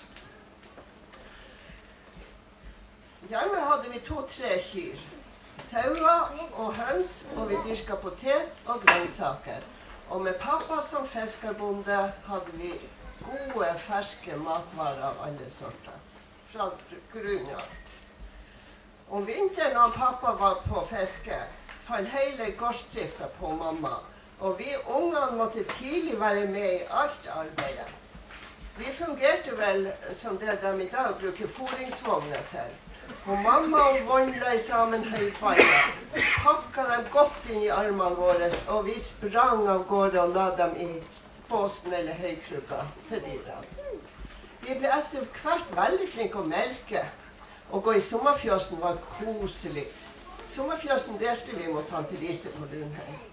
Hjemme hadde vi 2-3 kyr, sauer og høns, og vi dyrket potet og grønnsaker. Og med pappa som fiskerbonde hadde vi gode, ferske matvarer av alle sorter, fra grunnen av. Om vinteren når pappa var på fiske, falt hele gårdsdriften på mamma, og vi ungene måtte tidlig være med i alt arbeidet. Vi fungerte vel som det de i dag bruker fôringsvogner til. Og mamma og vondla i sammen høyballer, pakket dem godt inn i armene våre, og vi sprang av gårde og la dem i soppåsen eller høykrubba til dyrene. Vi ble etter hvert veldig flinke å melke, og gå i sommerfjøsen var koselig. Sommerfjøsen delte vi mot tante Lise på Lundheim.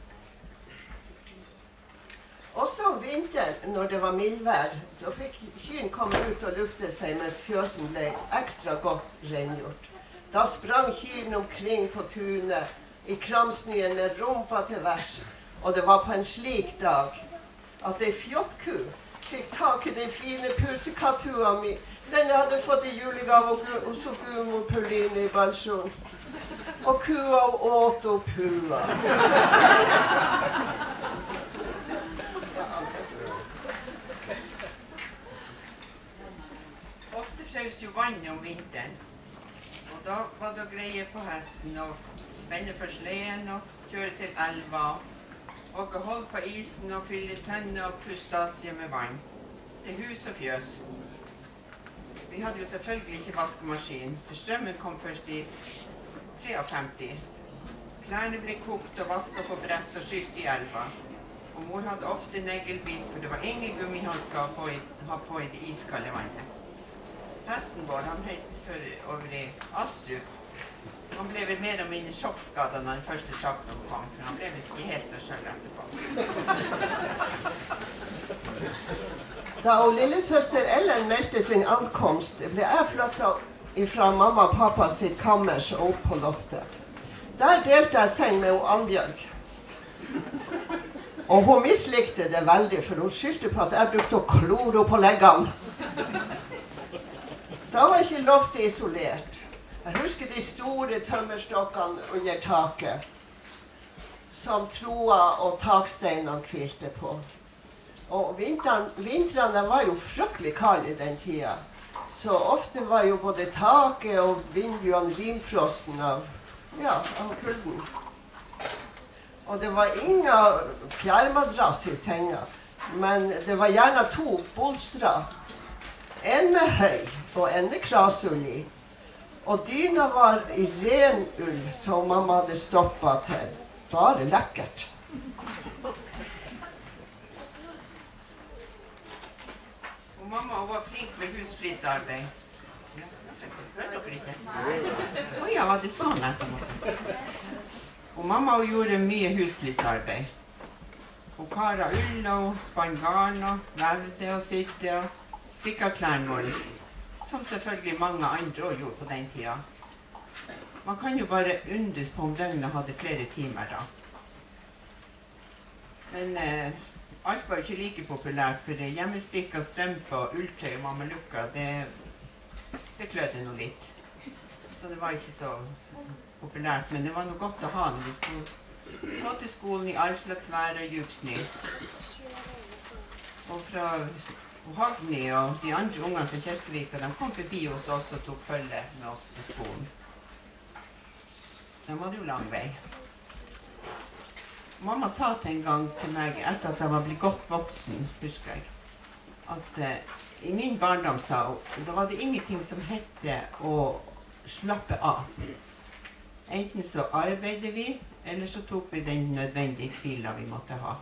Også om vinteren, når det var mildvær, da fikk kyrne komme ut og lufte seg mens fjøsen ble ekstra godt rengjort. Da sprang kyrne omkring på tunet i kramsnyen med rumpa til værs, og det var på en slik dag at ei fjåttku fikk tak i den fine pusekattua mi. Den jeg hadde fått i julegave hos gudmor Pauline i Balsjon. Og kua åt og pua. Ofte frøs jo vann om vinteren. Og da var det å greie på hesten og spenne for sleden og kjøre til elva. Og holde på isen og fylle tønner og krustasjer med vann. Til hus og fjøs. Vi hadde jo selvfølgelig ikke vaskemaskin, for strømmen kom først i 53. Klærne ble kokt og vasket på brett og skylt i elva. Og mor hadde ofte neglebit, for det var ingen gummihansker å ha på i det iskalde vannet. Hesten vår, han het over i Astrup. Han ble vel mer og mindre sjokkskadet når den første traktoren kom, for han ble vel ikke helt seg selv etterpå. Da lillesøster Ellen meldte sin ankomst, ble jeg flyttet fra mamma og pappa sitt kammers og opp på loftet. Der delte jeg seng med Annbjørg. Og hun mislikte det veldig, for hun skyldte på at jeg brukte kloro på leggene. Da var ikke loftet isolert. Jeg husker de store tømmerstokkene under taket, som troa og taksteinene hvilte på. Og vintrene var jo fryktelig kalde i den tida, så ofte var jo både taket og vinduene rimfrosten av kulden. Og det var ingen fjærmadrass i senga, men det var gjerne 2 bolstrer. En med høy og en med krasull i. Og dyna var i ren ull som mamma hadde stoppet til. Bare lekkert. Og mamma var flink med husflisarbeid. Hører dere ikke? Åja, var det sånn her på en måte? Og mamma gjorde mye husflisarbeid. Hun kara ull og spann garn og vevde og sydde og strikket klærne våre. Som selvfølgelig mange andre også gjorde på den tida. Man kan jo bare undres på om døgnet hadde flere timer da. Men alt var jo ikke like populært, for hjemmestrikket strømpe og ulltøy og mamelukka, det klødde noe litt. Så det var ikke så populært, men det var noe godt å ha når vi skulle gå til skolen i all slags vær og djupsnø. Og fra Hagni og de andre ungene fra Kjerkevika, de kom forbi hos oss og tok følge med oss til skolen. De hadde jo lang vei. Mamma sa til en gang til meg, etter at jeg var blitt godt voksen, husker jeg, at i min barndom, sa hun, da var det ingenting som hette å slappe av. Enten så arbeidet vi, eller så tok vi den nødvendige hvila vi måtte ha.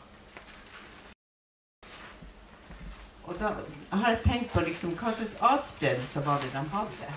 Og da har jeg tenkt på liksom, hva slags adspredelse var det de hadde.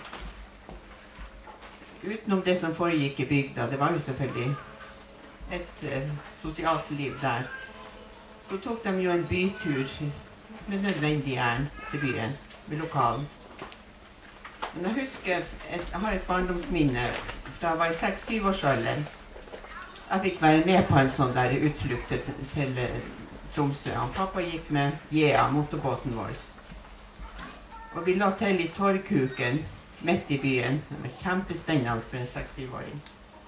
Utenom det som foregikk i bygda, det var jo selvfølgelig et sosialt liv der. Så tok de jo en bytur med nødvendig jern til byen, med lokalen. Men jeg husker, jeg har et barndomsminne da jeg var i 6-7-årsalderen. Jeg fikk være med på en sånn der utflukt til Tromsø. Pappa gikk med Jea, motorbåten vår. Og vi la til i Torgkuken, midt i byen. Det var kjempespennende for en 6-7-åring.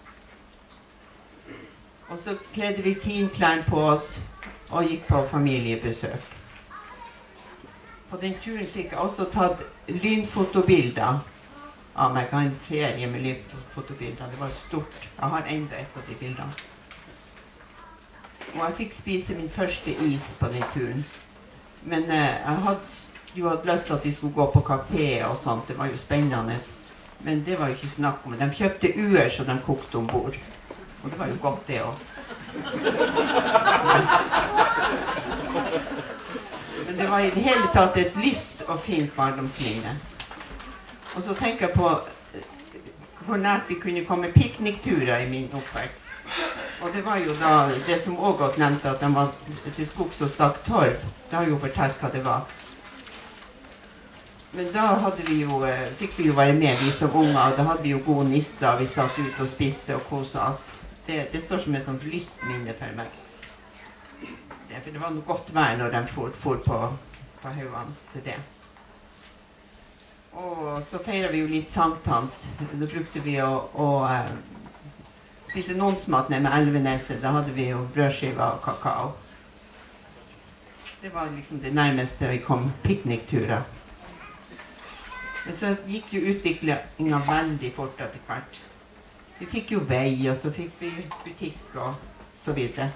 Og så kledde vi finklærne på oss og gikk på familiebesøk. På den turen fikk jeg også tatt lynfotobilder av meg. Jeg har en serie med lynfotobilder. Det var stort. Jeg har enda et av de bildene. Og jeg fikk spise min første is på den turen. Men jeg hadde jo hatt lyst til at de skulle gå på kafé og sånt. Det var jo spennende. Men det var jo ikke snakk om. De kjøpte uer så de kokte ombord. Og det var jo godt det også. Men det var i det hele tatt et lyst og fint barndomsminne. Og så tenker jeg på hvor nært vi kunne komme piknikturer i min oppvekst. Og det var jo da det som også godt nevnte at de var til skogs og stakk torv. Det har jo fortalt hva det var. Men da fikk vi jo være med, vi som unger, og da hadde vi jo gode nister. Vi satt ut og spiste og koset oss. Det står som et sånt lystminne for meg. For det var noe godt vær når de for på haugene til det. Og så feiret vi jo litt sankthans. Da brukte vi å spise nonsmat ned med Elveneset. Da hadde vi jo brødskiver og kakao. Det var liksom det nærmeste vi kom piknikturer. Men så gikk jo utviklingen veldig fort etter hvert. Vi fikk jo vei, og så fikk vi butikk og så videre.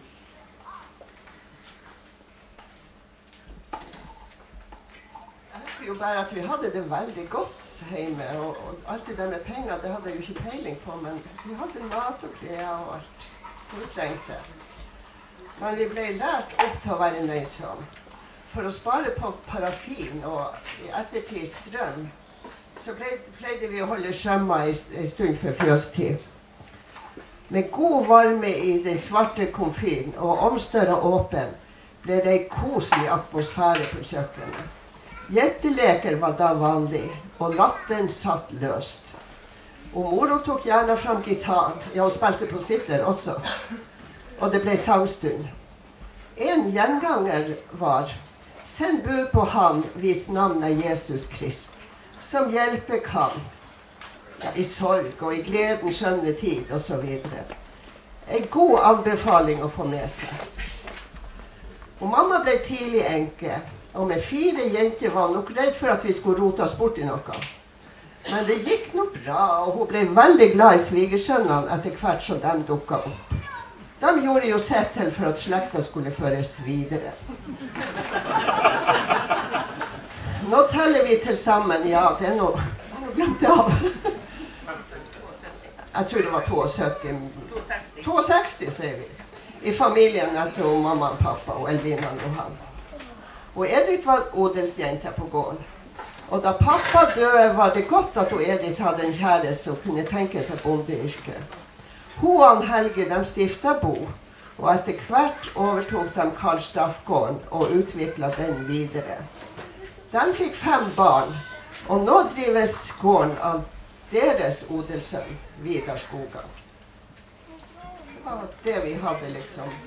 Jeg husker jo bare at vi hadde det veldig godt hjemme, og alt det der med penger, det hadde jeg jo ikke peiling på, men vi hadde mat og klær og alt som vi trengte. Men vi ble lært opp til å være nøysomme. For å spare på parafin og i ettertid strøm, så pleide vi å holde skjømma en stund for fjøstid. Med god varme i den svarte komfyren og omstøra åpen, ble det en koselig atmosfære på kjøkkenet. Gjetteleker var da vanlig, og latteren satt løst. Og moro tok gjerne fram gitaren, ja, og spilte på sitter også. Og det ble sangstund. En gjenganger var: send bud på han, vis navnet Jesus Krist, som hjelper kan, ja, i sorg og i gleden skjønne tid, og så videre. En god anbefaling å få med seg. Og mamma ble tidlig enke, og med 4 jenter var nok redd for at vi skulle rote oss bort i noe. Men det gikk nok bra, og hun ble veldig glad i svigersønnene etter hvert som de dukket opp. De gjorde jo sitt til for at slekta skulle føres videre. Nå teller vi til sammen, ja, det er noe glemt av. Jeg tror det var 62, sier vi. I familien etter mamma og pappa og Elvina og Johan. Og Edith var odelsjente på gården. Og da pappa døde, var det godt at Edith hadde en kjæreste som kunne tenke seg bondeyrket. Hun og Helge, de stiftet bo, og etter hvert overtok de Karl Staff-gården og utviklet den videre. De fikk 5 barn, og nå drives gården av deres odelssønn, Vidar Skogan. Det var det vi hadde liksom.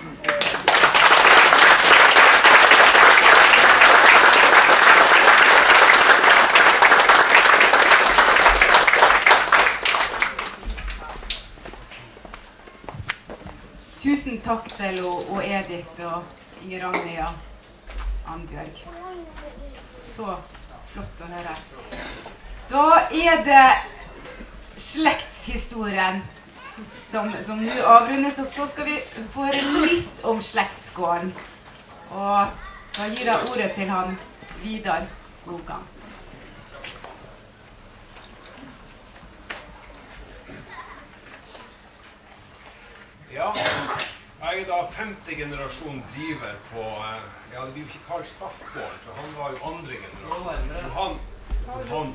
Tusen takk til Edith og Inger Ragnhild og Annbjørg. Så flott å høre. Da er det slektshistorien som nå avrundes, og så skal vi få høre litt om slektsgården. Og da gir jeg ordet til han Vidar Skogan. Ja, jeg er da 5. generasjon driver på, ja, det blir jo ikke Karl Staff-gården, for han var jo 2. generasjon. Johan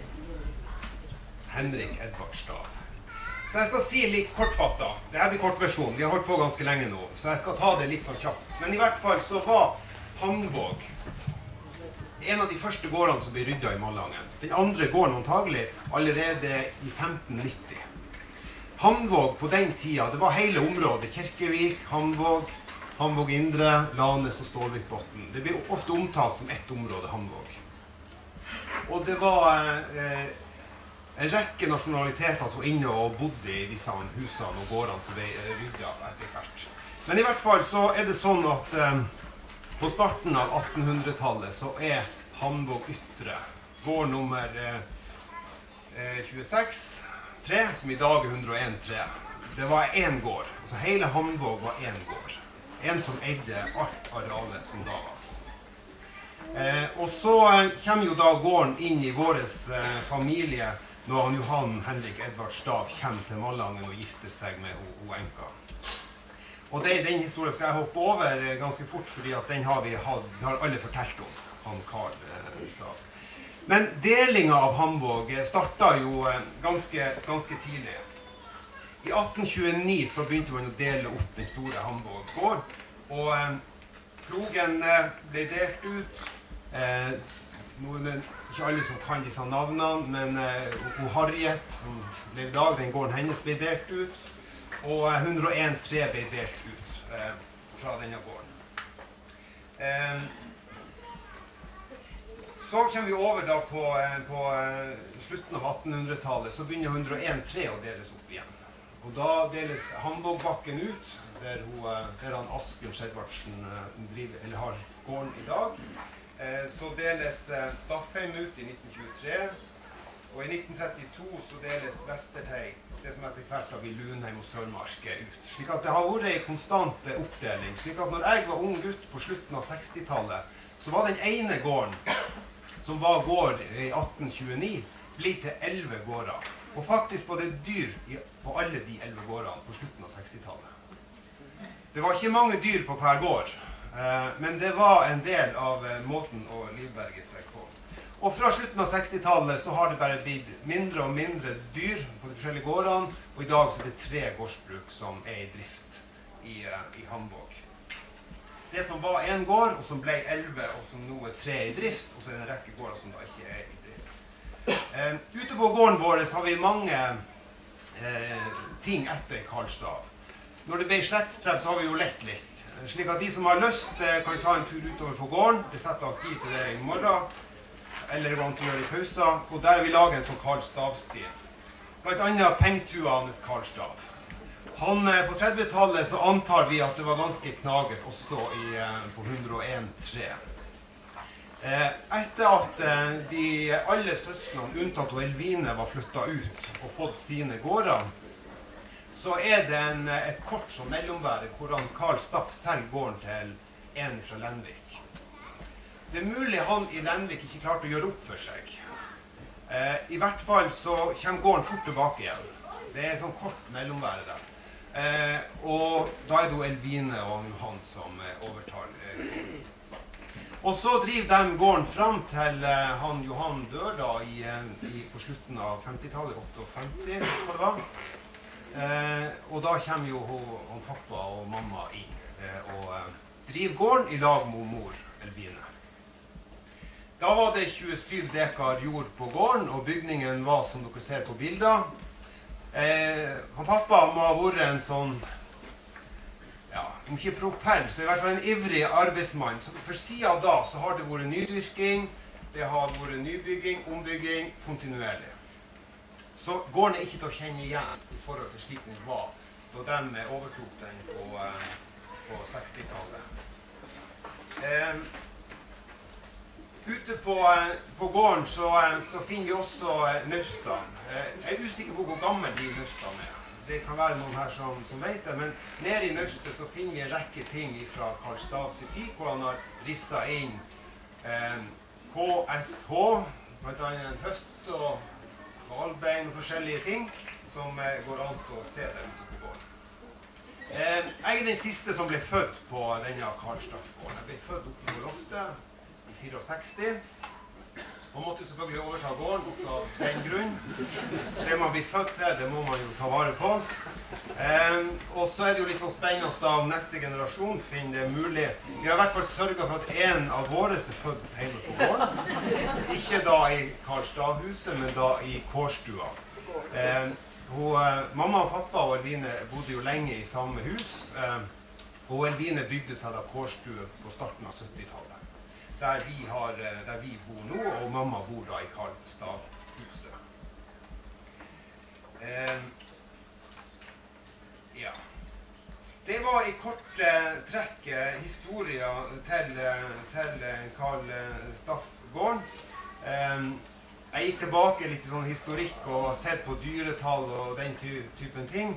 Henrik Edvard Stav. Så jeg skal si litt kortfattet. Dette blir kortversjon, vi har holdt på ganske lenge nå, så jeg skal ta det litt sånn kjapt. Men i hvert fall så var Handvåg en av de første gårdene som ble ryddet i Malangen. Den andre gården antagelig allerede i 1590. Handvåg på den tida, det var hele området, Kirkevik, Handvåg, Handvåg Indre, Lanes og Stålvikbotn. Det blir ofte omtalt som ett område, Handvåg. Og det var en rekke nasjonaliteter som inne og bodde i disse husene og gårdene som ble ryddet etter hvert. Men i hvert fall så er det sånn at på starten av 1800-tallet så er Handvåg Ytre, gård nummer 26, 3, som i dag er 101-3. Det var en gård. Altså hele Handvåg var en gård. En som eide alt arealet som da var. Og så kommer jo da gården inn i vår familie når Johan Henrik Edvard Stav kommer til Malangen og gifter seg med enka. Og den historien skal jeg hoppe over ganske fort, fordi at den har alle fortalt om, han Karl Stav. Men delinga av Hamburg startet jo ganske tidlig. I 1829 så begynte man å dele opp den store Hamburg gård, og krogen ble delt ut. Ikke alle som kan disse navnene, men Harriet, som lever i dag, den gården hennes ble delt ut, og 101-3 ble delt ut fra denne gården. Så kommer vi over da på slutten av 1800-tallet, så begynner 101-3 å deles opp igjen. Og da deles Hamburgbakken ut, der han Asbjørn Skjedvartsen har gården i dag. Så deles Staffheim ut i 1923, og i 1932 så deles Vesterteig, det som etter hvert har blitt Lunheim og Sørmarske, ut. Slik at det har vært en konstant oppdeling. Slik at når jeg var ung gutt på slutten av 60-tallet, så var den ene gården, som var gård i 1829, blitt til 11 gårder. Og faktisk var det dyr på alle de 11 gårdene på slutten av 60-tallet. Det var ikke mange dyr på hver gård, men det var en del av måten å livberge seg på. Og fra slutten av 60-tallet så har det bare blitt mindre og mindre dyr på de forskjellige gårdene, og i dag så er det 3 gårdsbruk som er i drift i Hamburg. Det som var en gård, og som ble 11, og som nå er 3 i drift, og så er det en rekke gårder som da ikke er i drift. Ute på gården vår har vi mange ting etter Karl Stav. Når det ble slektstreff så har vi jo lett litt. Slik at de som har lyst kan ta en tur utover på gården. Det setter av tid til det i morgen, eller det går an til å gjøre i pauser. Og der har vi laget en sånn Karl Stav-sti. Blant annet pengtua hans Karl Stav. På 30-tallet så antar vi at det var ganske knagert også på 101-3. Etter at alle søsknene, unntatt og Elvine, var flyttet ut og fått sine gårder, så er det et kort som mellomværer, hvor Karl Staff selger gården til en fra Lenvik. Det er mulig han i Lenvik ikke klarte å gjøre opp for seg. I hvert fall så kommer gården fort tilbake igjen. Det er et sånn kort mellomvære der. Og da er det jo Elvine og han som overtar gården. Og så driver de gården fram til han Johan dør da på slutten av 50-tallet, 58, hva det var. Og da kommer jo han pappa og mamma inn og driver gården i lag med mor Elvine. Da var det 27 dekar jord på gården, og bygningen var som dere ser på bilder. Han pappa må ha vært en sånn, om ikke propell, så i hvert fall en ivrig arbeidsmann. Så for siden av da så har det vært nydyrking, det har vært nybygging, ombygging, kontinuerlig. Så gården er ikke til å kjenne igjen i forhold til slik den var da de overtok den på 60-tallet. Ute på gården så finner vi også naustene. Jeg er usikker på hvor gammel de naustene er. Det kan være noen her som vet det, men nede i naustet så finner vi en rekke ting fra Karl Stavs tid, hvor han har risset inn KSH, blant annet en høtt og valbein og forskjellige ting, som går an til å se der ute på gården. Jeg er den siste som ble født på denne Karl Staff-gården. Jeg ble født oppe på loftet i 64. Man måtte jo selvfølgelig overta gården, også den grunn. Det man blir født til, det må man jo ta vare på. Og så er det jo litt sånn spennende av neste generasjon finner det mulig. Vi har i hvert fall sørget for at en av våre er født hjemme på gården. Ikke da i Karl Stav-huset, men da i kårstua. Mamma og pappa og Elvine bodde jo lenge i samme hus, og Elvine bygde seg da kårstue på starten av 70-tallet. Der vi bor nå, og mamma bor da i Karl Stav-huset. Ja. Det var i kort trekk historien til Karl Staff-gården. Jeg gikk tilbake litt i sånn historikk og sett på dyretall og den typen ting.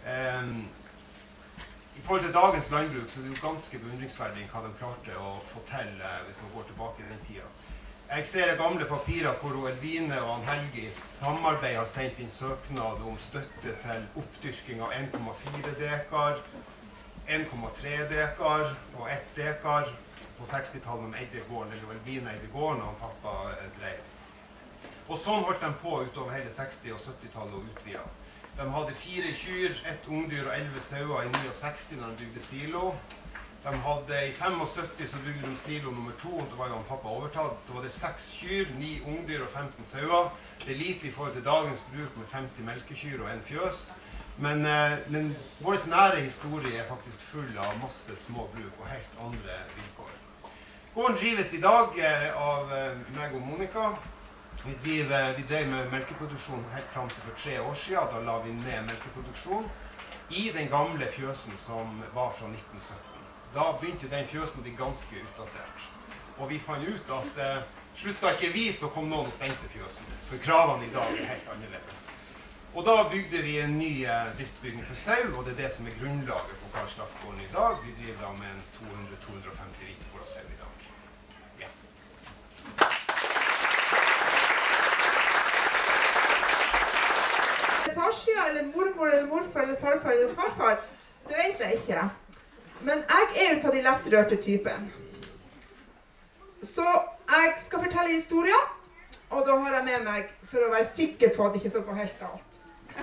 I forhold til dagens landbruk så er det jo ganske beundringsverdig hva de klarte å få til hvis man går tilbake i den tida. Jeg ser gamle papirer hvor Elvine og Helge i samarbeid har sendt inn søknad om støtte til oppdyrking av 1,4 dekar. 1,3 dekar og 1 dekar på 60-tallet de eide gården, eller Elvine eide gården, og pappa drev. Og sånn holdt de på utover hele 60- og 70-tallet og utvidet. De hadde 4 kyr, 1 ungdyr og 11 sauer i 69 når de bygde silo. De hadde i 75 så bygde de silo nummer 2, det var jo han pappa overtatt. Da var det 6 kyr, 9 ungdyr og 15 sauer. Det er lite i forhold til dagens bruk med 50 melkekyr og 1 fjøs. Men vår nære historie er faktisk full av masse små bruk og helt andre vilkår. Gården drives i dag av meg og Monica. Vi drev med melkeproduksjon helt frem til for 3 år siden. Da la vi ned melkeproduksjon i den gamle fjøsen som var fra 1917. Da begynte den fjøsen å bli ganske utdatert. Og vi fant ut at slutta ikke vi, så kom noen og stengte fjøsen. For kravene i dag er helt annerledes. Og da bygde vi en ny driftsbygning for sau, og det er det som er grunnlaget på Karl Slaff-gården i dag. Vi driver da med en 200-250 liter på sau i dag. Ja. Farsia, eller mormor, eller morfar, eller farfar, eller farfar, det vet jeg ikke. Men jeg er jo av de lettrørte typen. Så jeg skal fortelle historier, og da har jeg med meg for å være sikker på at det ikke skal gå helt galt.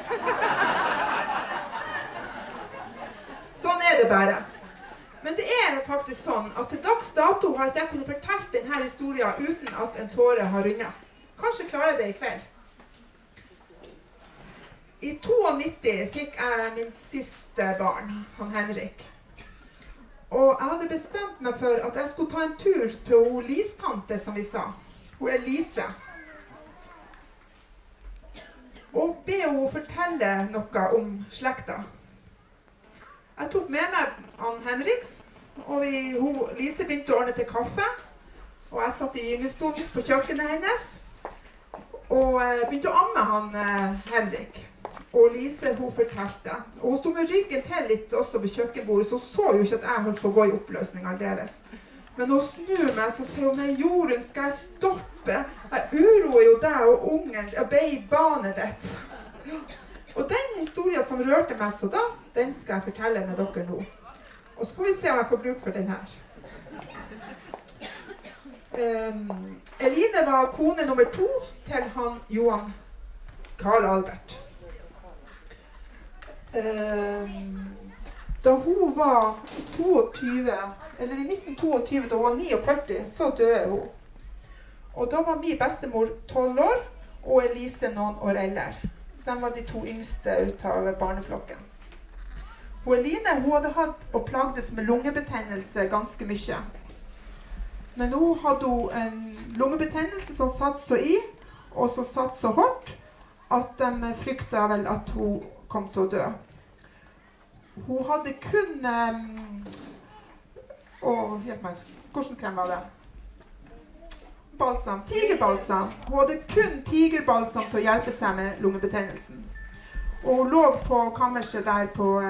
Sånn er det bare. Men det er faktisk sånn at til dags dato har jeg kunnet fortelle denne historien uten at en tåre har rundet. Kanskje klarer jeg det i kveld. I 92 fikk jeg min siste barn, han Henrik. Og jeg hadde bestemt meg for at jeg skulle ta en tur til hun Listante, som vi sa. Hun er Lise. Og be henne fortelle noe om slekta. Jeg tok med meg han Henriks, og Lise begynte å ordne til kaffe. Og jeg satt i gyngestolen på kjøkkenet hennes, og begynte å amme han Henrik. Og Lise, hun fortalte. Og hun stod med ryggen til litt også på kjøkkenbordet, så hun så jo ikke at jeg holdt på å gå i oppløsning aldeles. Men hun snur meg, så sier hun, nei, Jorunn, skal jeg stoppe? Jeg uroer jo deg og ungen, jeg ble i banet ditt. Og den historien som rørte meg så da, den skal jeg fortelle med dere nå. Og så får vi se om jeg får bruk for den her. Eline var kone nummer 2 til han Johan Karl Albert. Da hun var 22, eller i 1922, da hun var 49, så døde hun. Og da var min bestemor 12 år, og Elise noen år eldre. De var de 2 yngste ut av barneflokken. Og Eline, hun hadde hatt og plagdes med lungebetennelse ganske mye. Men nå hadde hun en lungebetennelse som satt så i, og som satt så hardt, at de fryktet vel at hun kom til å dø. Hun hadde kun hjelp meg, hvordan krem var det? Balsam, tigerbalsam. Hun hadde kun tigerbalsam til å hjelpe seg med lungebetennelsen. Og hun lå på kammerset der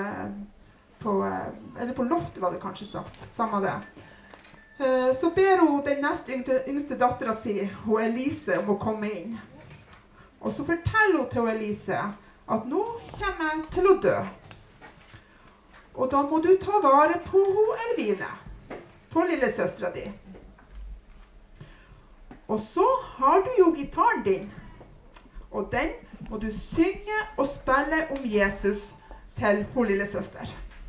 eller på loftet var det kanskje sagt, samme det. Så ber hun den nest yngste datteren sin, hun Elise, om å komme inn. Og så forteller hun til Elise at nå kommer jeg til å dø. Og da må du ta vare på Elvine, på lillesøstera di. Og så har du jo gitaren din, og den må du synge og spille om Jesus til lillesøster.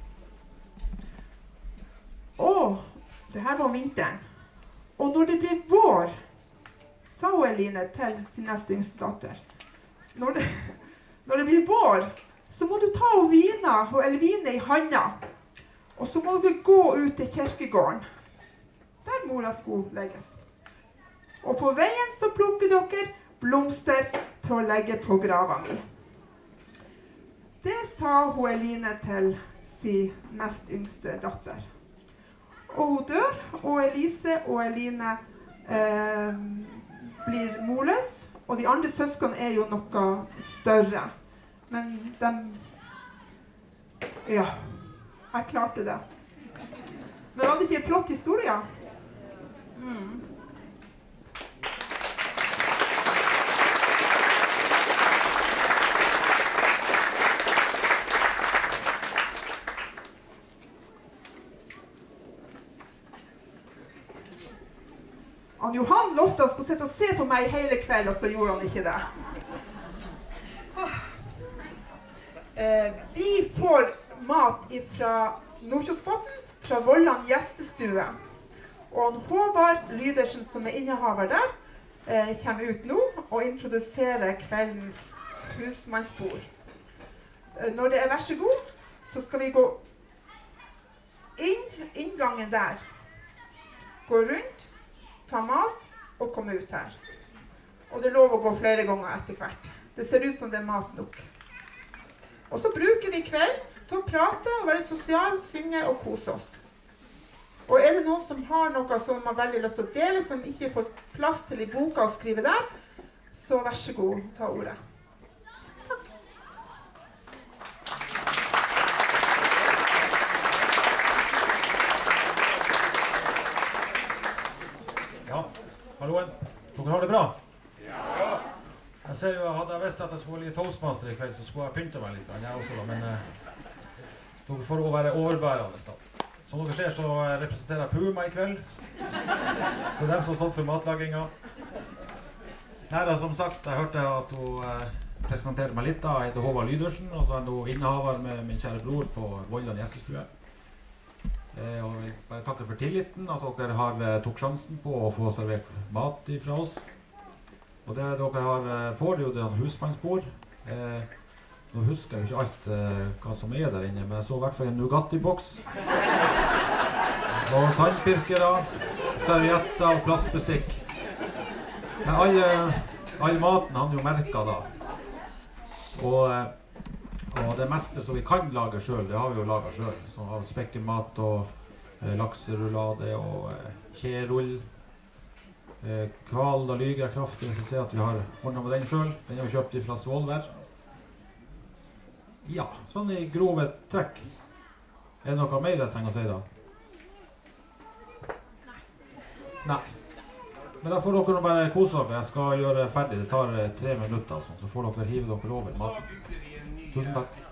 Og det her var vinteren. Og når det blir vår, sa Eline til sin nest yngste datter, når det blir vår, så må du ta Vina og Elvine i handa, og så må du gå ut til kirkegården, der mora skulle legges. Og på veien så plukker dere blomster til å legge på grava mi. Det sa Eline til sin nest yngste datter. Og hun dør, og Elise og Eline blir morløs, og de andre søskene er jo noe større. Men de... Ja, jeg klarte det. Men var det ikke en flott historie? Johan lovte han skulle sitte og se på meg hele kveld, og så gjorde han ikke det. Vi får mat fra Nordkjosbotn, fra Vollan gjestestue. Og Håvard Lydersen, som er innehaver der, kommer ut nå og introduserer kveldens husmannsbord. Når det er vær så god, så skal vi gå inngangen der. Gå rundt, ta mat og komme ut her. Og det er lov å gå flere ganger etter hvert. Det ser ut som det er mat nok. Og så bruker vi kveld til å prate og være sosial, synge og kose oss. Og er det noen som har noe som man har veldig lyst til å dele, som ikke får plass til i boka å skrive der, så vær så god, ta ordet. Takk. Ja, halloen. Dere har det bra? Ja. Jeg ser jo, hadde jeg visst at jeg skulle bli toastmaster i kveld, så skulle jeg pynte meg litt, jeg også da, men dere får også være overbærende da. Som dere ser, så representerer jeg Puma i kveld. Det er dem som har stått for matlaginga. Her er som sagt, jeg hørte at hun presenterte meg litt da. Jeg heter Håvard Lydersen, og så er hun innehaver med min kjære bror på Vollan gjestestue. Og jeg bare takker for tilliten, at dere har tok sjansen på å få servert mat fra oss. Og det dere har får jo det husmannsbord. Nå husker jeg jo ikke alt hva som er der inne, men jeg så i hvert fall en Nugatti-boks. Og tannpirkere, servietter og plastbestikk. Men all maten han jo merket da. Og det meste som vi kan lage selv, det har vi jo laget selv. Så av spekkemat og lakserulade og kjerull. Kval og lyger kraftig, hvis jeg ser at vi har ordnet med den selv. Den har vi kjøpt fra Svolvær. Ja, sånn i grove trekk. Er det noe mer jeg trenger å si da? Nei. Men da får dere bare kose dere. Jeg skal gjøre ferdig. Det tar 3 minutter, så får dere hive dere over maten. Tusen takk.